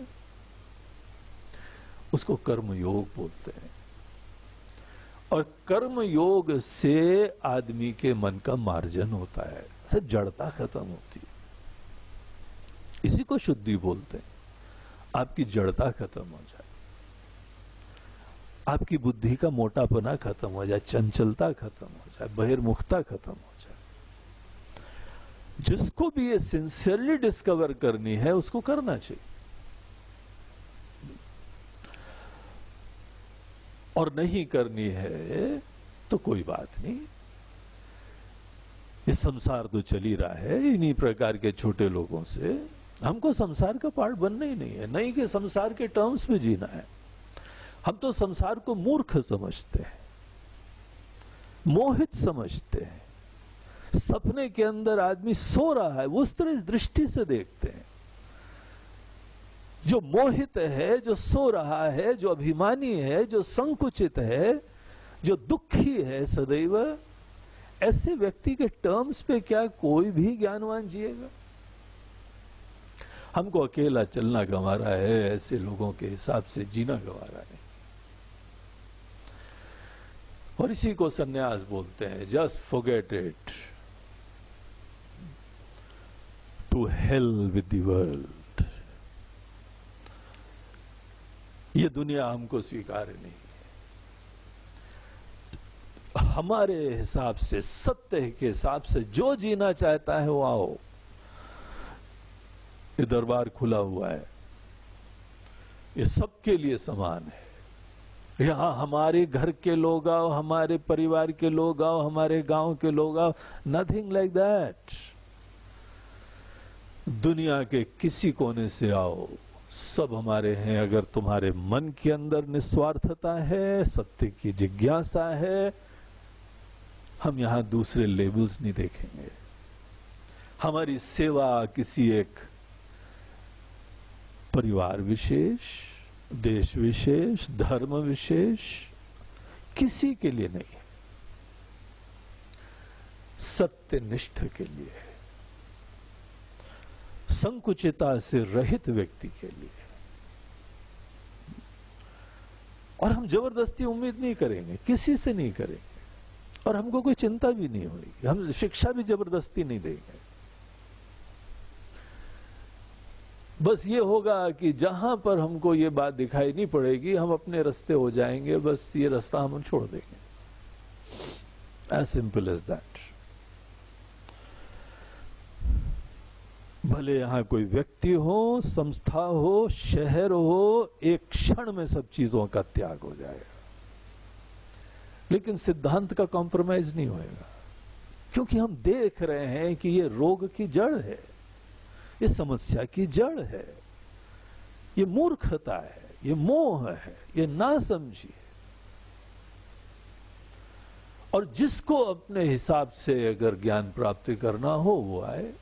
उसको कर्म योग बोलते हैं। और कर्म योग से आदमी के मन का मार्जन होता है, सब जड़ता खत्म होती है। इसी को शुद्धि बोलते हैं। आपकी जड़ता खत्म हो जाए, आपकी बुद्धि का मोटापना खत्म हो जाए, चंचलता खत्म हो जाए, बहिर्मुखता खत्म हो जाए। जिसको भी ये सिंसियरली डिस्कवर करनी है उसको करना चाहिए। और नहीं करनी है तो कोई बात नहीं, ये संसार तो चल ही रहा है इन्हीं प्रकार के छोटे लोगों से। हमको संसार का पार्ट बनना ही नहीं है, नहीं कि संसार के टर्म्स में जीना है। हम तो संसार को मूर्ख समझते हैं, मोहित समझते हैं। सपने के अंदर आदमी सो रहा है, वो उस तरह दृष्टि से देखते हैं। जो मोहित है, जो सो रहा है, जो अभिमानी है, जो संकुचित है, जो दुखी है सदैव, ऐसे व्यक्ति के टर्म्स पे क्या कोई भी ज्ञानवान जिएगा? हमको अकेला चलना गंवारा है, ऐसे लोगों के हिसाब से जीना गंवारा है। और इसी को सन्यास बोलते हैं। Just forget it, to hell with the world. ये दुनिया हमको स्वीकार्य नहीं है। हमारे हिसाब से, सत्य के हिसाब से जो जीना चाहता है वो आओ। ये दरबार खुला हुआ है, ये सबके लिए समान है। यहां हमारे घर के लोग आओ, हमारे परिवार के लोग आओ, हमारे गांव के लोग आओ, नथिंग लाइक दैट। दुनिया के किसी कोने से आओ, सब हमारे हैं। अगर तुम्हारे मन के अंदर निस्वार्थता है, सत्य की जिज्ञासा है, हम यहां दूसरे लेबल्स नहीं देखेंगे। हमारी सेवा किसी एक परिवार विशेष, देश विशेष, धर्म विशेष, किसी के लिए नहीं है। सत्यनिष्ठ के लिए, संकुचिता से रहित व्यक्ति के लिए। और हम जबरदस्ती उम्मीद नहीं करेंगे, किसी से नहीं करेंगे, और हमको कोई चिंता भी नहीं होगी। हम शिक्षा भी जबरदस्ती नहीं देंगे। बस ये होगा कि जहां पर हमको ये बात दिखाई नहीं पड़ेगी, हम अपने रास्ते हो जाएंगे, बस ये रास्ता हम छोड़ देंगे। As simple as that. भले यहां कोई व्यक्ति हो, संस्था हो, शहर हो, एक क्षण में सब चीजों का त्याग हो जाएगा। लेकिन सिद्धांत का कॉम्प्रोमाइज नहीं होएगा, क्योंकि हम देख रहे हैं कि ये रोग की जड़ है, ये समस्या की जड़ है, ये मूर्खता है, ये मोह है, ये नासमझी है। और जिसको अपने हिसाब से अगर ज्ञान प्राप्त करना हो वो आए।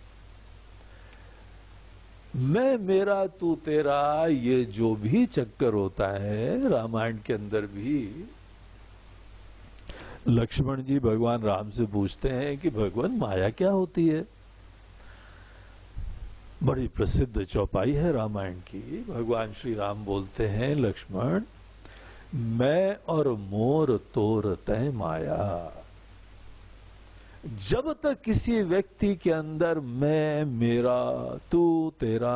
मैं मेरा तू तेरा, ये जो भी चक्कर होता है रामायण के अंदर भी, लक्ष्मण जी भगवान राम से पूछते हैं कि भगवान माया क्या होती है। बड़ी प्रसिद्ध चौपाई है रामायण की। भगवान श्री राम बोलते हैं, लक्ष्मण मैं और मोर तोर तय माया। जब तक किसी व्यक्ति के अंदर मैं, मेरा, तू, तेरा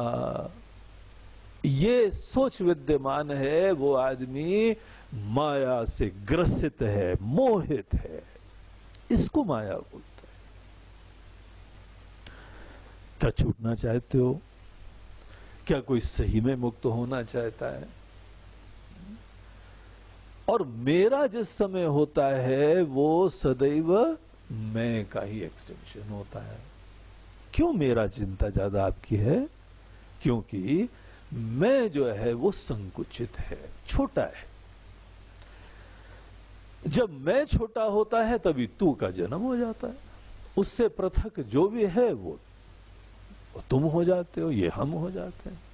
ये सोच विद्यमान है, वो आदमी माया से ग्रसित है, मोहित है। इसको माया बोलते हैं। क्या छूटना चाहते हो? क्या कोई सही में मुक्त होना चाहता है? और मेरा जिस समय होता है वो सदैव मैं का ही एक्सटेंशन होता है। क्यों मेरा चिंता ज्यादा आपकी है? क्योंकि मैं जो है वो संकुचित है, छोटा है। जब मैं छोटा होता है तभी तू का जन्म हो जाता है। उससे पृथक जो भी है वो तुम हो जाते हो, ये हम हो जाते हैं।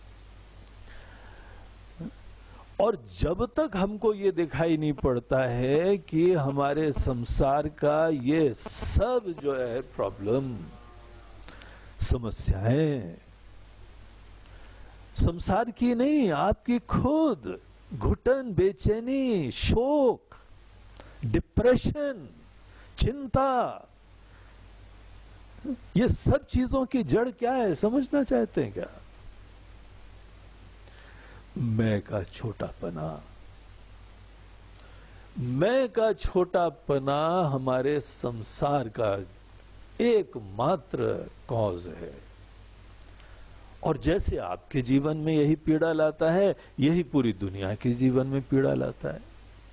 और जब तक हमको ये दिखाई नहीं पड़ता है कि हमारे संसार का ये सब जो है प्रॉब्लम, समस्याएं संसार की नहीं, आपकी खुद घुटन, बेचैनी, शोक, डिप्रेशन, चिंता, ये सब चीजों की जड़ क्या है समझना चाहते हैं क्या? मैं का छोटापना। मैं का छोटापना हमारे संसार का एकमात्र कॉज है। और जैसे आपके जीवन में यही पीड़ा लाता है, यही पूरी दुनिया के जीवन में पीड़ा लाता है।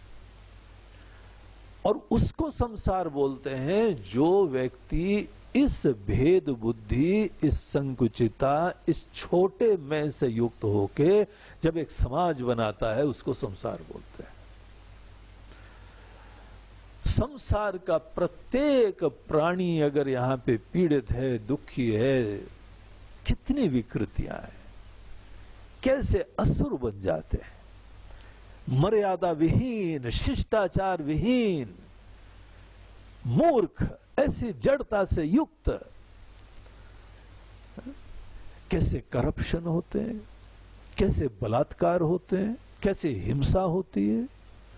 और उसको संसार बोलते हैं जो व्यक्ति इस भेद बुद्धि, इस संकुचिता, इस छोटे मैं से युक्त होके जब एक समाज बनाता है, उसको संसार बोलते हैं। संसार का प्रत्येक प्राणी अगर यहां पे पीड़ित है, दुखी है, कितनी विकृतियां हैं, कैसे असुर बन जाते हैं, मर्यादा विहीन, शिष्टाचार विहीन, मूर्ख, ऐसी जड़ता से युक्त, कैसे करप्शन होते हैं, कैसे बलात्कार होते हैं, कैसे हिंसा होती है।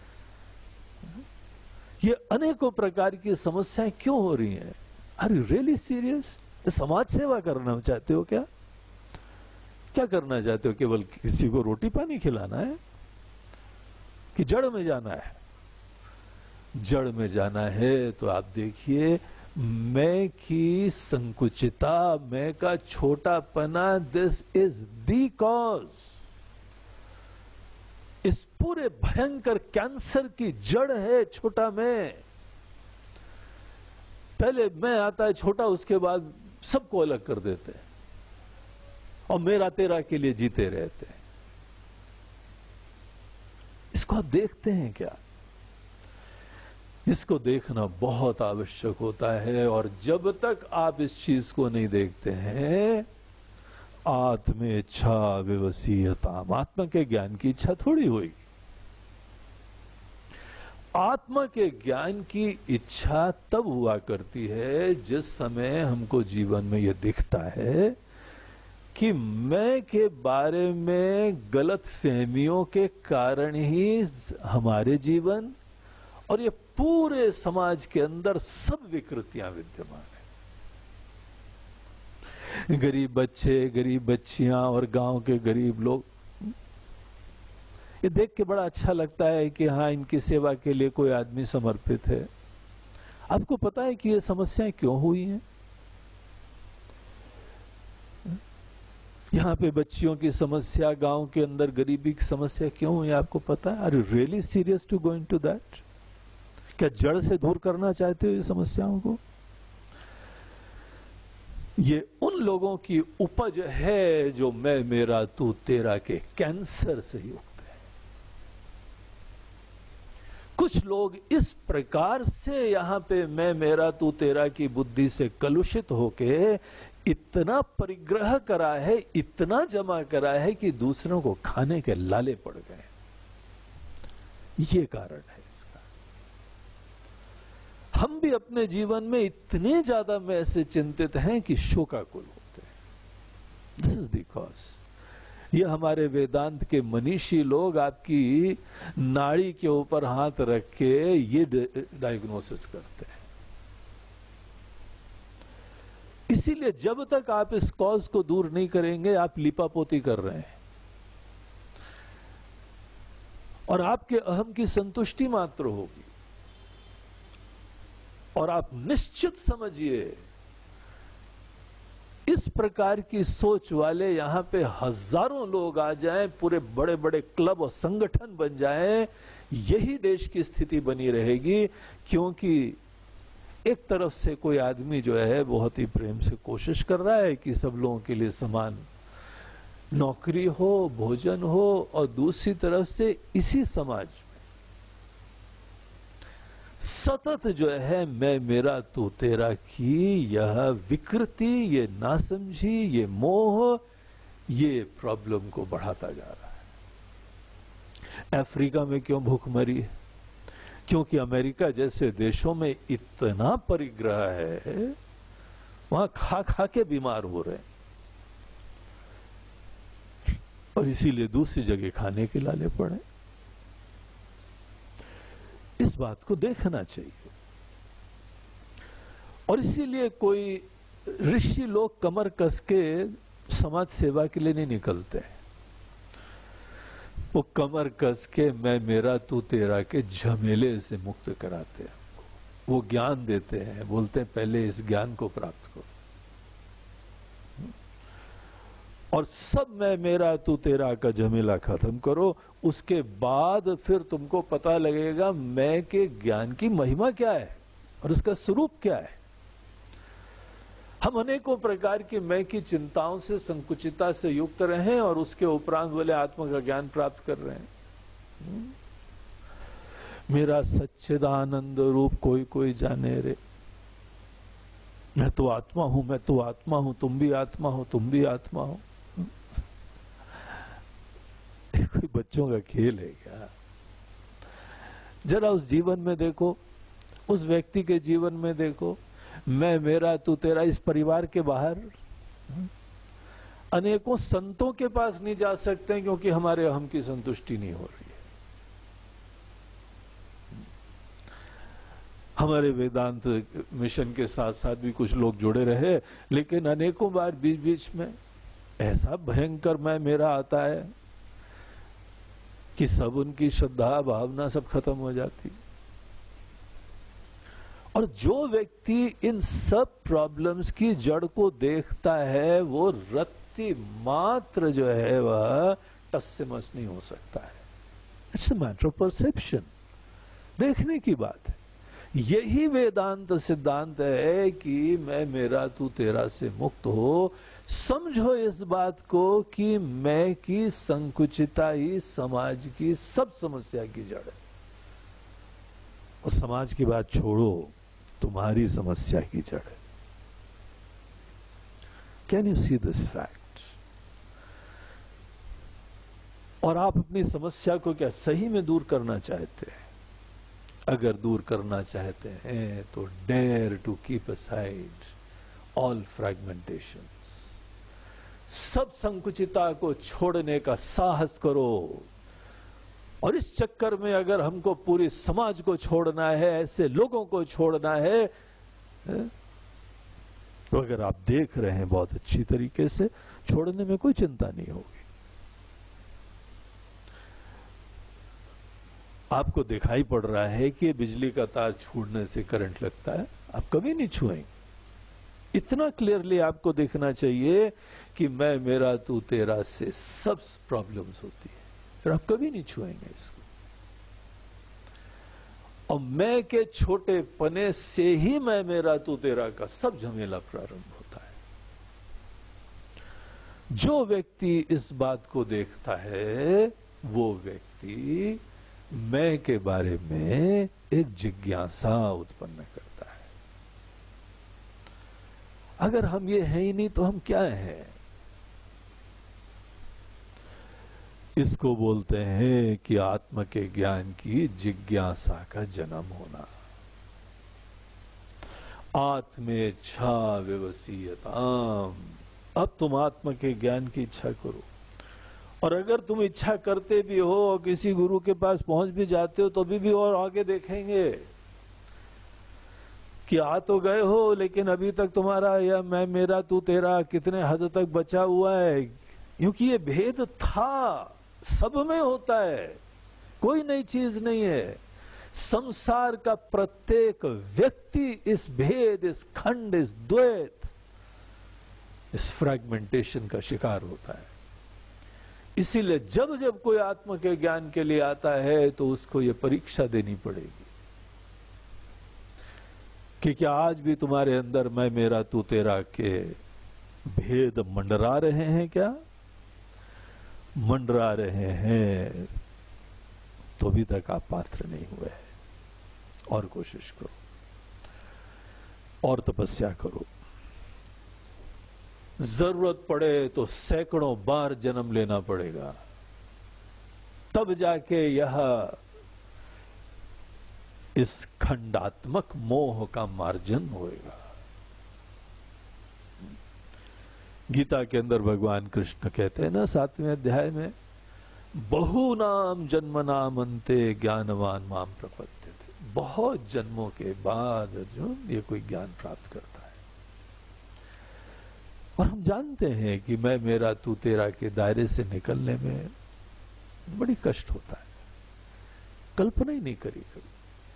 ये अनेकों प्रकार की समस्याएं क्यों हो रही हैं? Are you really serious? समाज सेवा करना चाहते हो क्या? क्या करना चाहते हो? केवल किसी को रोटी पानी खिलाना है कि जड़ में जाना है? जड़ में जाना है तो आप देखिए, मैं की संकुचिता, मैं का छोटापना, दिस इज द कॉज। इस पूरे भयंकर कैंसर की जड़ है छोटा मैं। पहले मैं आता है छोटा, उसके बाद सबको अलग कर देते हैं और मेरा तेरा के लिए जीते रहते हैं। इसको आप देखते हैं क्या? इसको देखना बहुत आवश्यक होता है। और जब तक आप इस चीज को नहीं देखते हैं, आत्मेच्छा विवसीयताम, आत्मा के ज्ञान की इच्छा थोड़ी हुई। आत्मा के ज्ञान की इच्छा तब हुआ करती है जिस समय हमको जीवन में यह दिखता है कि मैं के बारे में गलत फहमियों के कारण ही हमारे जीवन और ये पूरे समाज के अंदर सब विकृतियां विद्यमान है। गरीब बच्चे, गरीब बच्चियां और गांव के गरीब लोग, ये देख के बड़ा अच्छा लगता है कि हाँ, इनकी सेवा के लिए कोई आदमी समर्पित है। आपको पता है कि ये समस्याएं क्यों हुई हैं? यहां पे बच्चियों की समस्या, गांव के अंदर गरीबी की समस्या क्यों हुई? आपको पता है? Are you really serious to go into that? क्या जड़ से दूर करना चाहते हो ये समस्याओं को? ये उन लोगों की उपज है जो मैं, मेरा, तू, तेरा के कैंसर से युक्त है। कुछ लोग इस प्रकार से यहां पे मैं, मेरा, तू, तेरा की बुद्धि से कलुषित होके इतना परिग्रह करा है, इतना जमा करा है कि दूसरों को खाने के लाले पड़ गए। ये कारण है इसका। हम भी अपने जीवन में इतने ज्यादा मैं से चिंतित हैं कि शोकाकुल होते हैं। This is the cause. ये हमारे वेदांत के मनीषी लोग आपकी नाड़ी के ऊपर हाथ रख के ये डायग्नोसिस करते हैं। इसीलिए जब तक आप इस कॉज को दूर नहीं करेंगे, आप लिपापोती कर रहे हैं और आपके अहम की संतुष्टि मात्र होगी। और आप निश्चित समझिए इस प्रकार की सोच वाले यहां पे हजारों लोग आ जाएं, पूरे बड़े बड़े क्लब और संगठन बन जाएं, यही देश की स्थिति बनी रहेगी। क्योंकि एक तरफ से कोई आदमी जो है बहुत ही प्रेम से कोशिश कर रहा है कि सब लोगों के लिए समान नौकरी हो, भोजन हो, और दूसरी तरफ से इसी समाज में सतत जो है मैं मेरा तू तेरा की यह विकृति, ये नासमझी, ये मोह, ये प्रॉब्लम को बढ़ाता जा रहा है। अफ्रीका में क्यों भूख मरी है? क्योंकि अमेरिका जैसे देशों में इतना परिग्रह है, वहां खा खा के बीमार हो रहे हैं, और इसीलिए दूसरी जगह खाने के लाले पड़े। इस बात को देखना चाहिए। और इसीलिए कोई ऋषि लोग कमर कस के समाज सेवा के लिए नहीं निकलते, वो कमर कस के मैं मेरा तू तेरा के झमेले से मुक्त कराते हैं। वो ज्ञान देते हैं, बोलते हैं पहले इस ज्ञान को प्राप्त करो, और सब मैं मेरा तू तेरा का झमेला खत्म करो। उसके बाद फिर तुमको पता लगेगा मैं के ज्ञान की महिमा क्या है और उसका स्वरूप क्या है। हम अनेकों प्रकार की मैं की चिंताओं से, संकुचिता से युक्त रहे और उसके उपरांत वाले आत्मा का ज्ञान प्राप्त कर रहे हैं। मेरा सच्चिदानंद रूप कोई कोई जाने रे, मैं तो आत्मा हूं, मैं तो आत्मा हूं, तुम भी आत्मा हो, तुम भी आत्मा हो। कोई बच्चों का खेल है क्या? जरा उस जीवन में देखो, उस व्यक्ति के जीवन में देखो, मैं मेरा तू तेरा। इस परिवार के बाहर अनेकों संतों के पास नहीं जा सकते क्योंकि हमारे अहम की संतुष्टि नहीं हो रही है। हमारे वेदांत मिशन के साथ साथ भी कुछ लोग जुड़े रहे, लेकिन अनेकों बार बीच बीच में ऐसा भयंकर मैं मेरा आता है कि सब उनकी श्रद्धा भावना सब खत्म हो जाती। और जो व्यक्ति इन सब प्रॉब्लम्स की जड़ को देखता है वो रत्ती मात्र जो है वह टस से मस नहीं हो सकता है। It's a matter of perception, देखने की बात है। यही वेदांत सिद्धांत है कि मैं मेरा तू तेरा से मुक्त हो। समझो इस बात को कि मैं की संकुचिता ही समाज की सब समस्या की जड़ है। और समाज की बात छोड़ो, तुम्हारी समस्या की जड़ है। Can you see this fact? और आप अपनी समस्या को क्या सही में दूर करना चाहते हैं? अगर दूर करना चाहते हैं तो dare to keep aside all fragmentations. सब संकुचिता को छोड़ने का साहस करो। और इस चक्कर में अगर हमको पूरी समाज को छोड़ना है, ऐसे लोगों को छोड़ना है, तो अगर आप देख रहे हैं बहुत अच्छी तरीके से, छोड़ने में कोई चिंता नहीं होगी। आपको दिखाई पड़ रहा है कि बिजली का तार छूटने से करंट लगता है, आप कभी नहीं छुएंगे। इतना क्लियरली आपको देखना चाहिए कि मैं मेरा तू तेरा से सब प्रॉब्लम्स होती है, फिर आप कभी नहीं छुएंगे इसको। और मैं के छोटे पने से ही मैं मेरा तू तेरा का सब झमेला प्रारंभ होता है। जो व्यक्ति इस बात को देखता है वो व्यक्ति मैं के बारे में एक जिज्ञासा उत्पन्न करता है। अगर हम ये हैं ही नहीं तो हम क्या हैं? इसको बोलते हैं कि आत्म के ज्ञान की जिज्ञासा का जन्म होना। आत्मेच्छा विवसीयताम। अब तुम आत्म के ज्ञान की इच्छा करो। और अगर तुम इच्छा करते भी हो और किसी गुरु के पास पहुंच भी जाते हो तो भी और आगे देखेंगे कि आ तो गए हो, लेकिन अभी तक तुम्हारा या मैं मेरा तू तेरा कितने हद तक बचा हुआ है। क्योंकि ये भेद था, सब में होता है, कोई नई चीज नहीं है। संसार का प्रत्येक व्यक्ति इस भेद, इस खंड, इस द्वैत, इस फ्रैगमेंटेशन का शिकार होता है। इसीलिए जब जब कोई आत्मा के ज्ञान के लिए आता है तो उसको ये परीक्षा देनी पड़ेगी कि क्या आज भी तुम्हारे अंदर मैं मेरा तू तेरा के भेद मंडरा रहे हैं? क्या मंडरा रहे हैं तो अभी तक आप पात्र नहीं हुए हैं। और कोशिश करो और तपस्या करो, जरूरत पड़े तो सैकड़ों बार जन्म लेना पड़ेगा, तब जाके यह इस खंडात्मक मोह का मार्जन होएगा। गीता के अंदर भगवान कृष्ण कहते हैं ना 7वें अध्याय में, बहुनाम जन्मनाम अन्ते ज्ञानवान माम प्रपद्यते। बहुत जन्मों के बाद अर्जुन ये कोई ज्ञान प्राप्त करता है। और हम जानते हैं कि मैं मेरा तू तेरा के दायरे से निकलने में बड़ी कष्ट होता है, कल्पना ही नहीं करी कभी।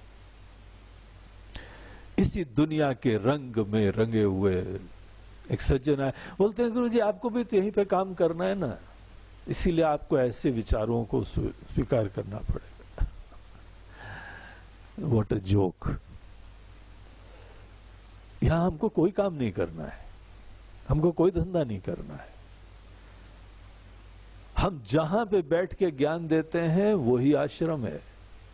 इसी दुनिया के रंग में रंगे हुए एक सज्जन आए, बोलते हैं गुरु जी आपको भी तो यहीं पे काम करना है ना, इसीलिए आपको ऐसे विचारों को स्वीकार करना पड़ेगा। What a joke. यहां हमको कोई काम नहीं करना है, हमको कोई धंधा नहीं करना है। हम जहां पे बैठ के ज्ञान देते हैं वही आश्रम है।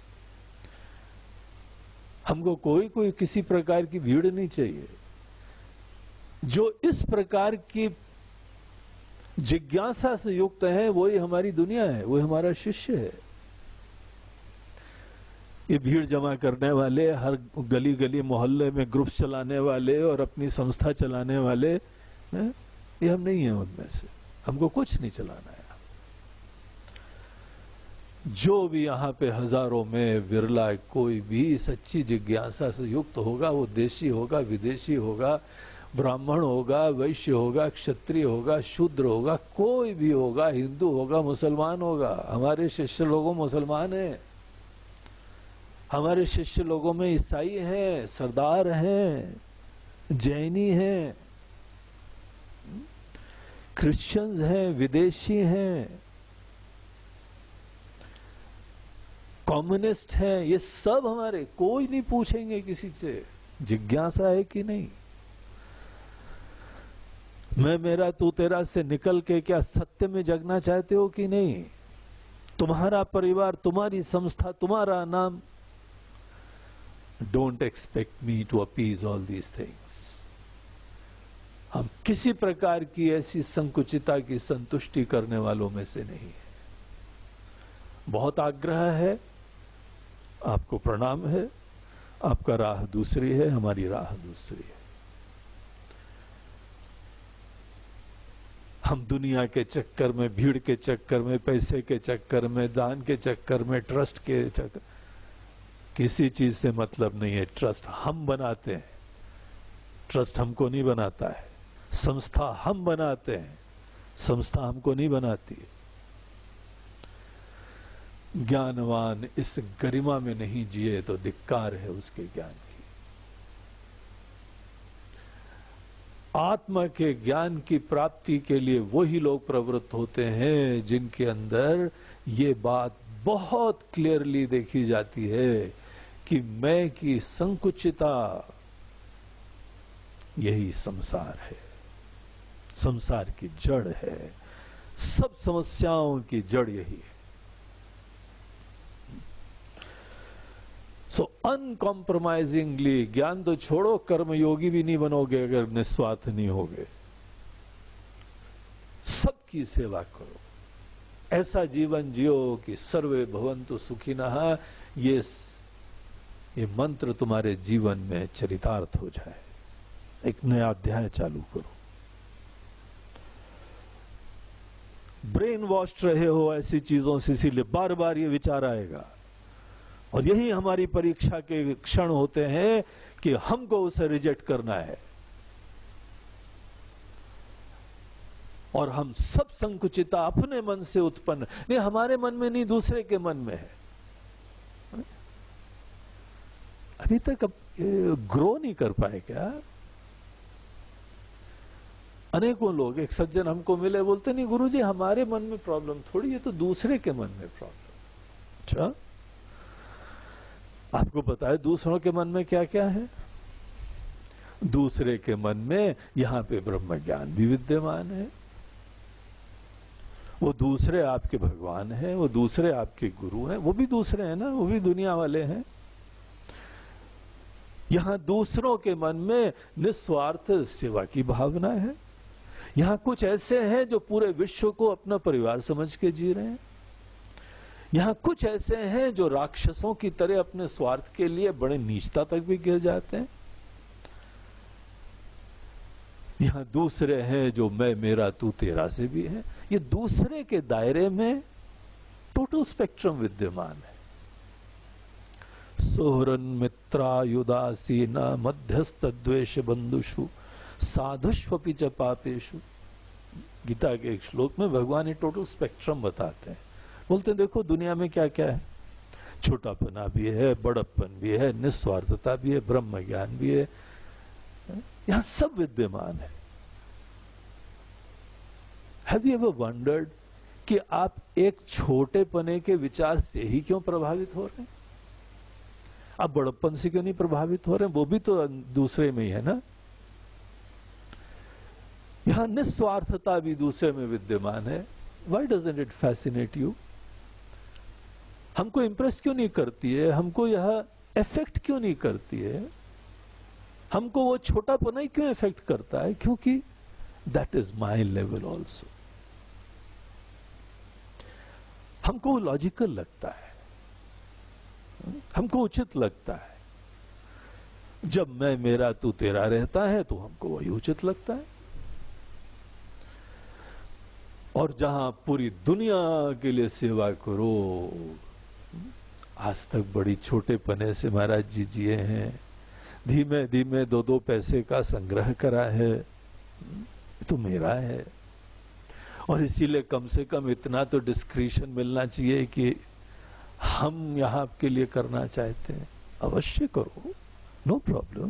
हमको कोई किसी प्रकार की भीड़ नहीं चाहिए। जो इस प्रकार की जिज्ञासा से युक्त है वही हमारी दुनिया है, वही हमारा शिष्य है। ये भीड़ जमा करने वाले, हर गली गली मोहल्ले में ग्रुप चलाने वाले और अपनी संस्था चलाने वाले, ये हम नहीं है उनमें से। हमको कुछ नहीं चलाना है। जो भी यहाँ पे हजारों में विरला कोई भी सच्ची जिज्ञासा से युक्त होगा, वो देशी होगा, विदेशी होगा, ब्राह्मण होगा, वैश्य होगा, क्षत्रिय होगा, शूद्र होगा, कोई भी होगा, हिंदू होगा, मुसलमान होगा। हमारे शिष्य लोगों मुसलमान हैं, हमारे शिष्य लोगों में ईसाई हैं, सरदार हैं, जैनी हैं, क्रिश्चियंस हैं, विदेशी हैं, कम्युनिस्ट हैं, ये सब हमारे। कोई नहीं पूछेंगे किसी से जिज्ञासा है कि नहीं। मैं मेरा तू तेरा से निकल के क्या सत्य में जगना चाहते हो कि नहीं? तुम्हारा परिवार, तुम्हारी संस्था, तुम्हारा नाम। Don't expect me to appease all these things. हम किसी प्रकार की ऐसी संकुचिता की संतुष्टि करने वालों में से नहीं है। बहुत आग्रह है, आपको प्रणाम है। आपका राह दूसरी है, हमारी राह दूसरी है। हम दुनिया के चक्कर में, भीड़ के चक्कर में, पैसे के चक्कर में, दान के चक्कर में, ट्रस्ट के चक्कर, किसी चीज से मतलब नहीं है। ट्रस्ट हम बनाते हैं, ट्रस्ट हमको नहीं बनाता है। संस्था हम बनाते हैं, संस्था हमको नहीं बनाती है। ज्ञानवान इस गरिमा में नहीं जिए तो धिक्कार है उसके ज्ञान की। आत्मा के ज्ञान की प्राप्ति के लिए वही लोग प्रवृत्त होते हैं जिनके अंदर ये बात बहुत क्लियरली देखी जाती है कि मैं की संकुचिता यही संसार है, संसार की जड़ है, सब समस्याओं की जड़ यही है। सो अनकॉम्प्रोमाइजिंगली, ज्ञान तो छोड़ो, कर्मयोगी भी नहीं बनोगे अगर निस्वार्थ नहीं होगे। सबकी सेवा करो, ऐसा जीवन जियो कि सर्वे भवन्तु सुखिनः। ये मंत्र तुम्हारे जीवन में चरितार्थ हो जाए। एक नया अध्याय चालू करो। ब्रेन वॉश्ड रहे हो ऐसी चीजों से, इसीलिए बार बार ये विचार आएगा। और यही हमारी परीक्षा के क्षण होते हैं कि हमको उसे रिजेक्ट करना है। और हम सब संकुचिता अपने मन से उत्पन्न, नहीं हमारे मन में नहीं, दूसरे के मन में है। अभी तक ग्रो नहीं कर पाए क्या? अनेकों लोग, एक सज्जन हमको मिले, बोलते नहीं गुरुजी हमारे मन में प्रॉब्लम थोड़ी, ये तो दूसरे के मन में प्रॉब्लम। अच्छा, आपको पता है दूसरों के मन में क्या क्या है? दूसरे के मन में यहां पे ब्रह्म ज्ञान भी विद्यमान है, वो दूसरे आपके भगवान हैं, वो दूसरे आपके गुरु हैं, वो भी दूसरे हैं ना, वो भी दुनिया वाले हैं। यहां दूसरों के मन में निस्वार्थ सेवा की भावना है। यहां कुछ ऐसे हैं जो पूरे विश्व को अपना परिवार समझ के जी रहे हैं। यहां कुछ ऐसे हैं जो राक्षसों की तरह अपने स्वार्थ के लिए बड़े नीचता तक भी गिर जाते हैं। यहां दूसरे हैं जो मैं मेरा तू तेरा से भी है। ये दूसरे के दायरे में टोटल स्पेक्ट्रम विद्यमान है। सोहरन मित्रायुदासीन मध्यस्थ द्वेष बंधुषु साधुष्वपि च पापेषु। गीता के एक श्लोक में भगवान ये टोटल स्पेक्ट्रम बताते हैं। बोलते हैं देखो दुनिया में क्या क्या है, छोटापना भी है, बड़प्पन भी है, निस्वार्थता भी है, ब्रह्म ज्ञान भी है, यहां सब विद्यमान है। हैव यू एवर वंडर्ड कि आप एक छोटे पने के विचार से ही क्यों प्रभावित हो रहे हैं? आप बड़प्पन से क्यों नहीं प्रभावित हो रहे हैं? वो भी तो दूसरे में ही है ना। यहां निस्वार्थता भी दूसरे में विद्यमान है। Why doesn't it fascinate you? हमको इंप्रेस क्यों नहीं करती है? हमको यह इफेक्ट क्यों नहीं करती है? हमको वो छोटापना ही क्यों इफेक्ट करता है? क्योंकि that is my level also. हमको वो लॉजिकल लगता है, हमको उचित लगता है। जब मैं मेरा तू तेरा रहता है तो हमको वही उचित लगता है। और जहां पूरी दुनिया के लिए सेवा करो, आज तक बड़ी छोटे पने से महाराज जी जिए हैं, धीमे धीमे दो दो पैसे का संग्रह करा है, तो मेरा है। और इसीलिए कम से कम इतना तो डिस्क्रिशन मिलना चाहिए कि हम यहां आपके लिए करना चाहते हैं, अवश्य करो, नो प्रॉब्लम।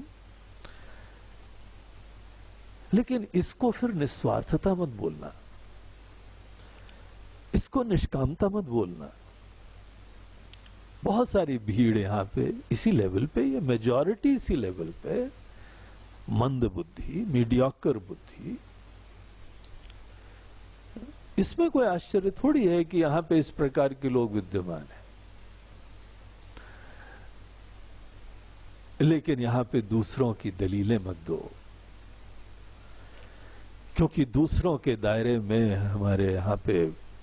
लेकिन इसको फिर निस्वार्थता मत बोलना, इसको निष्कामता मत बोलना। बहुत सारी भीड़ यहां पे इसी लेवल पे, ये मेजॉरिटी इसी लेवल पे, मंद बुद्धि, मीडियोकर बुद्धि। इसमें कोई आश्चर्य थोड़ी है कि यहां पे इस प्रकार के लोग विद्यमान हैं। लेकिन यहां पे दूसरों की दलीलें मत दो, क्योंकि दूसरों के दायरे में हमारे यहां पे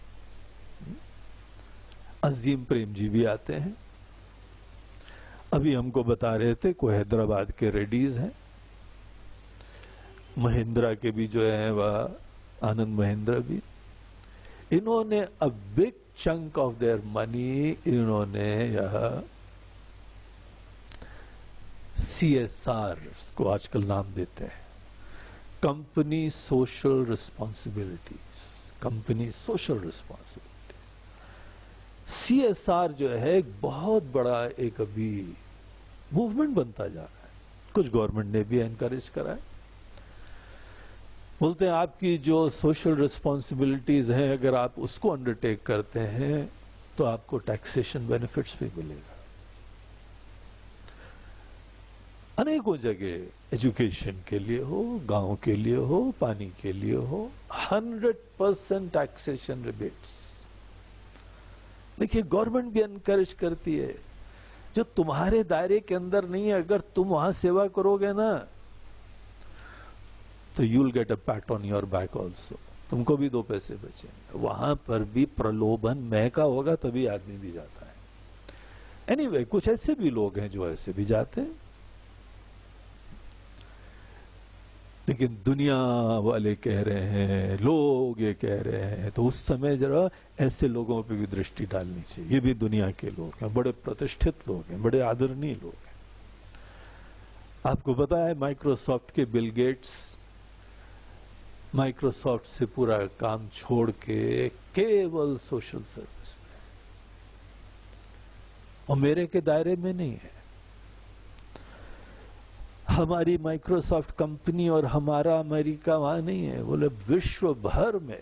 अजीम प्रेम जी भी आते हैं। अभी हमको बता रहे थे कोई हैदराबाद के रेड्डीज हैं, महिंद्रा के भी जो है वह आनंद महिंद्रा भी। इन्होंने a big chunk of their money इन्होंने यह CSR को आजकल नाम देते हैं, company social responsibilities, company social responsibilities. CSR जो है एक बहुत बड़ा एक अभी मूवमेंट बनता जा रहा है। कुछ गवर्नमेंट ने भी एनकरेज करा है। बोलते हैं आपकी जो सोशल रिस्पॉन्सिबिलिटीज हैं, अगर आप उसको अंडरटेक करते हैं तो आपको टैक्सेशन बेनिफिट्स भी मिलेगा। अनेकों जगह एजुकेशन के लिए हो, गांव के लिए हो, पानी के लिए हो, 100% टैक्सेशन रिबेट्स। देखिए गवर्नमेंट भी एनकरेज करती है, जो तुम्हारे दायरे के अंदर नहीं है, अगर तुम वहां सेवा करोगे ना तो you will get a pat on your back also, तुमको भी दो पैसे बचेंगे। वहां पर भी प्रलोभन मैं का होगा तभी आदमी भी जाता है। एनीवे, कुछ ऐसे भी लोग हैं जो ऐसे भी जाते हैं। लेकिन दुनिया वाले कह रहे हैं, लोग ये कह रहे हैं, तो उस समय जरा ऐसे लोगों पे भी दृष्टि डालनी चाहिए। ये भी दुनिया के लोग हैं, बड़े प्रतिष्ठित लोग हैं, बड़े आदरणीय लोग हैं। आपको पता है माइक्रोसॉफ्ट के बिल गेट्स माइक्रोसॉफ्ट से पूरा काम छोड़ के केवल सोशल सर्विस में, और मेरे के दायरे में नहीं है। हमारी माइक्रोसॉफ्ट कंपनी और हमारा अमेरिका वहां नहीं है, बोले विश्व भर में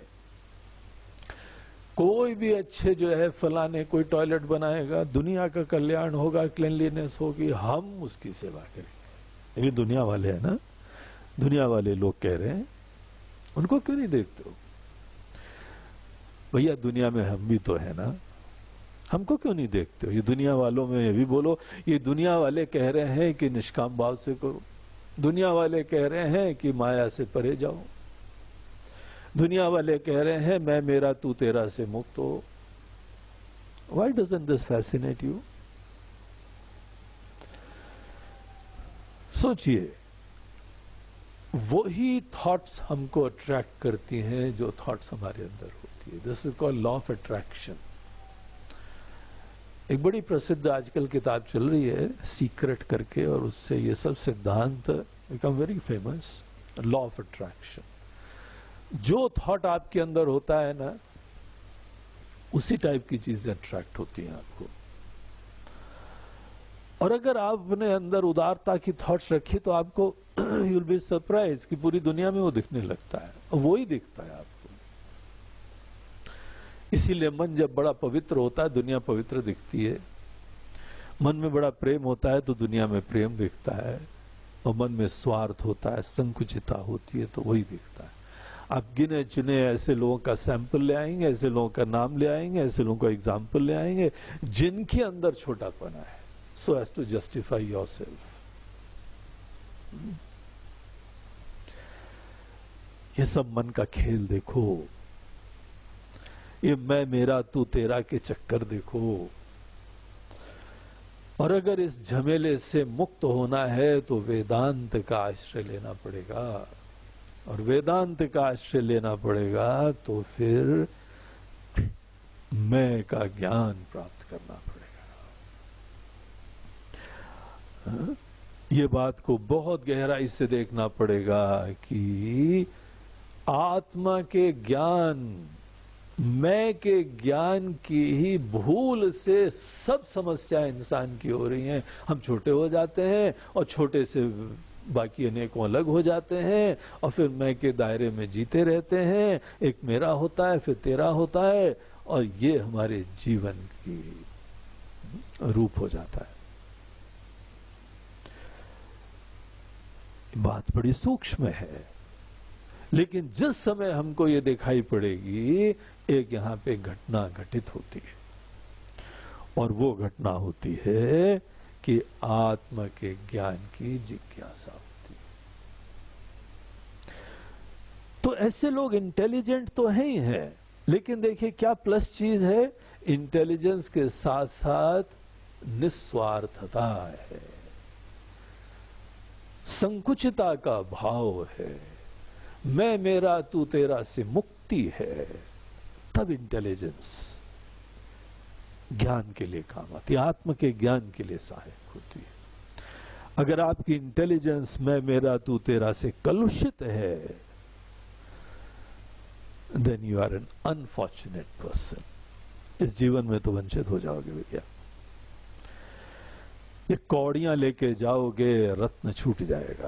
कोई भी अच्छे जो है फलाने कोई टॉयलेट बनाएगा, दुनिया का कल्याण होगा, क्लीनलीनेस होगी, हम उसकी सेवा करेंगे। ये दुनिया वाले हैं ना, दुनिया वाले लोग कह रहे हैं, उनको क्यों नहीं देखते हो भैया? दुनिया में हम भी तो है ना, हमको क्यों नहीं देखते हो? ये दुनिया वालों में ये भी बोलो, ये दुनिया वाले कह रहे हैं कि निष्काम भाव से करो, दुनिया वाले कह रहे हैं कि माया से परे जाओ, दुनिया वाले कह रहे हैं मैं मेरा तू तेरा से मुक्त हो। Why doesn't this fascinate you? सोचिए, वही थॉट्स हमको अट्रैक्ट करती हैं जो थॉट्स हमारे अंदर होती है। This is called law of attraction. एक बड़ी प्रसिद्ध आजकल किताब चल रही है सीक्रेट करके, और उससे ये सब सिद्धांत become very famous, law of attraction. जो थॉट आपके अंदर होता है ना, उसी टाइप की चीजें अट्रैक्ट होती हैं आपको। और अगर आपने अंदर उदारता की थॉट्स रखी तो आपको यू विल बी सरप्राइज कि पूरी दुनिया में वो दिखने लगता है, और वो ही दिखता है आपको। इसीलिए मन जब बड़ा पवित्र होता है दुनिया पवित्र दिखती है, मन में बड़ा प्रेम होता है तो दुनिया में प्रेम दिखता है, और मन में स्वार्थ होता है, संकुचिता होती है तो वही दिखता है। आप गिने चुने ऐसे लोगों का सैंपल ले आएंगे, ऐसे लोगों का नाम ले आएंगे, ऐसे लोगों का एग्जाम्पल ले आएंगे जिनके अंदर छोटापना है, so as to justify yourself. ये सब मन का खेल देखो, ये मैं मेरा तू तेरा के चक्कर देखो। और अगर इस झमेले से मुक्त होना है तो वेदांत का आश्रय लेना पड़ेगा, और वेदांत का आश्रय लेना पड़ेगा तो फिर मैं का ज्ञान प्राप्त करना पड़ेगा। ये बात को बहुत गहराई से देखना पड़ेगा कि आत्मा के ज्ञान, मैं के ज्ञान की ही भूल से सब समस्याएं इंसान की हो रही हैं। हम छोटे हो जाते हैं और छोटे से बाकी अनेकों अलग हो जाते हैं, और फिर मैं के दायरे में जीते रहते हैं। एक मेरा होता है, फिर तेरा होता है, और ये हमारे जीवन की रूप हो जाता है। बात बड़ी सूक्ष्म है, लेकिन जिस समय हमको ये दिखाई पड़ेगी, एक यहां पे घटना घटित होती है, और वो घटना होती है कि आत्मा के ज्ञान की जिज्ञासा होती है। तो ऐसे लोग इंटेलिजेंट तो है ही है, लेकिन देखिए क्या प्लस चीज है, इंटेलिजेंस के साथ साथ निस्वार्थता है, संकुचिता का भाव है, मैं मेरा तू तेरा से मुक्ति है। तब इंटेलिजेंस ज्ञान के लिए काम आती है, आत्म के ज्ञान के लिए सहायक होती है। अगर आपकी इंटेलिजेंस मैं मेरा तू तेरा से कलुषित है, then you are an unfortunate person. इस जीवन में तो वंचित हो जाओगे भैया। ये कौड़ियां लेके जाओगे, रत्न छूट जाएगा।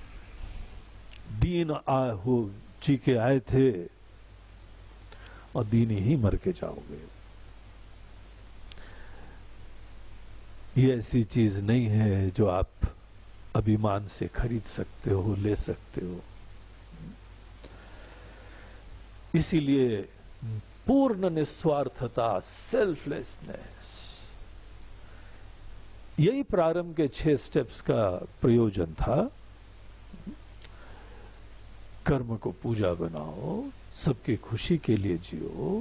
दीन हो जी के आए थे और दीन ही मर के जाओगे। ये ऐसी चीज नहीं है जो आप अभिमान से खरीद सकते हो, ले सकते हो। इसीलिए पूर्ण निस्वार्थता, सेल्फलेसनेस, यही प्रारंभ के 6 स्टेप्स का प्रयोजन था। कर्म को पूजा बनाओ, सबकी खुशी के लिए जियो।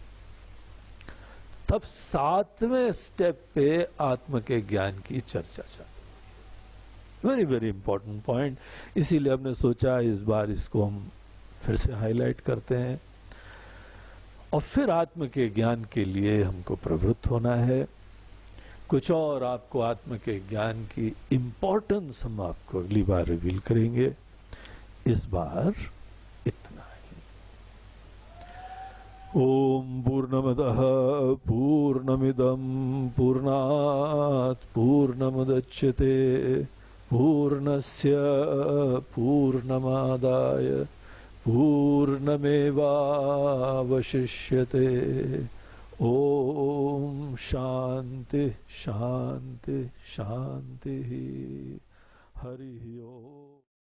तब 7वें स्टेप पे आत्म के ज्ञान की चर्चा चालू। वेरी वेरी इंपॉर्टेंट पॉइंट, इसीलिए हमने सोचा इस बार इसको हम फिर से हाईलाइट करते हैं। और फिर आत्म के ज्ञान के लिए हमको प्रवृत्त होना है। कुछ और आपको आत्म के ज्ञान की इंपॉर्टेंस हम आपको अगली बार रिवील करेंगे। इस बार इतना ही। ओम पूर्णमदः पूर्णमिदं पूर्णात् पूर्णमुदच्यते पूर्णस्य पूर्णमादाय पूर्णमेवावशिष्यते। ओम शांति शांति शांति। हरि ओम।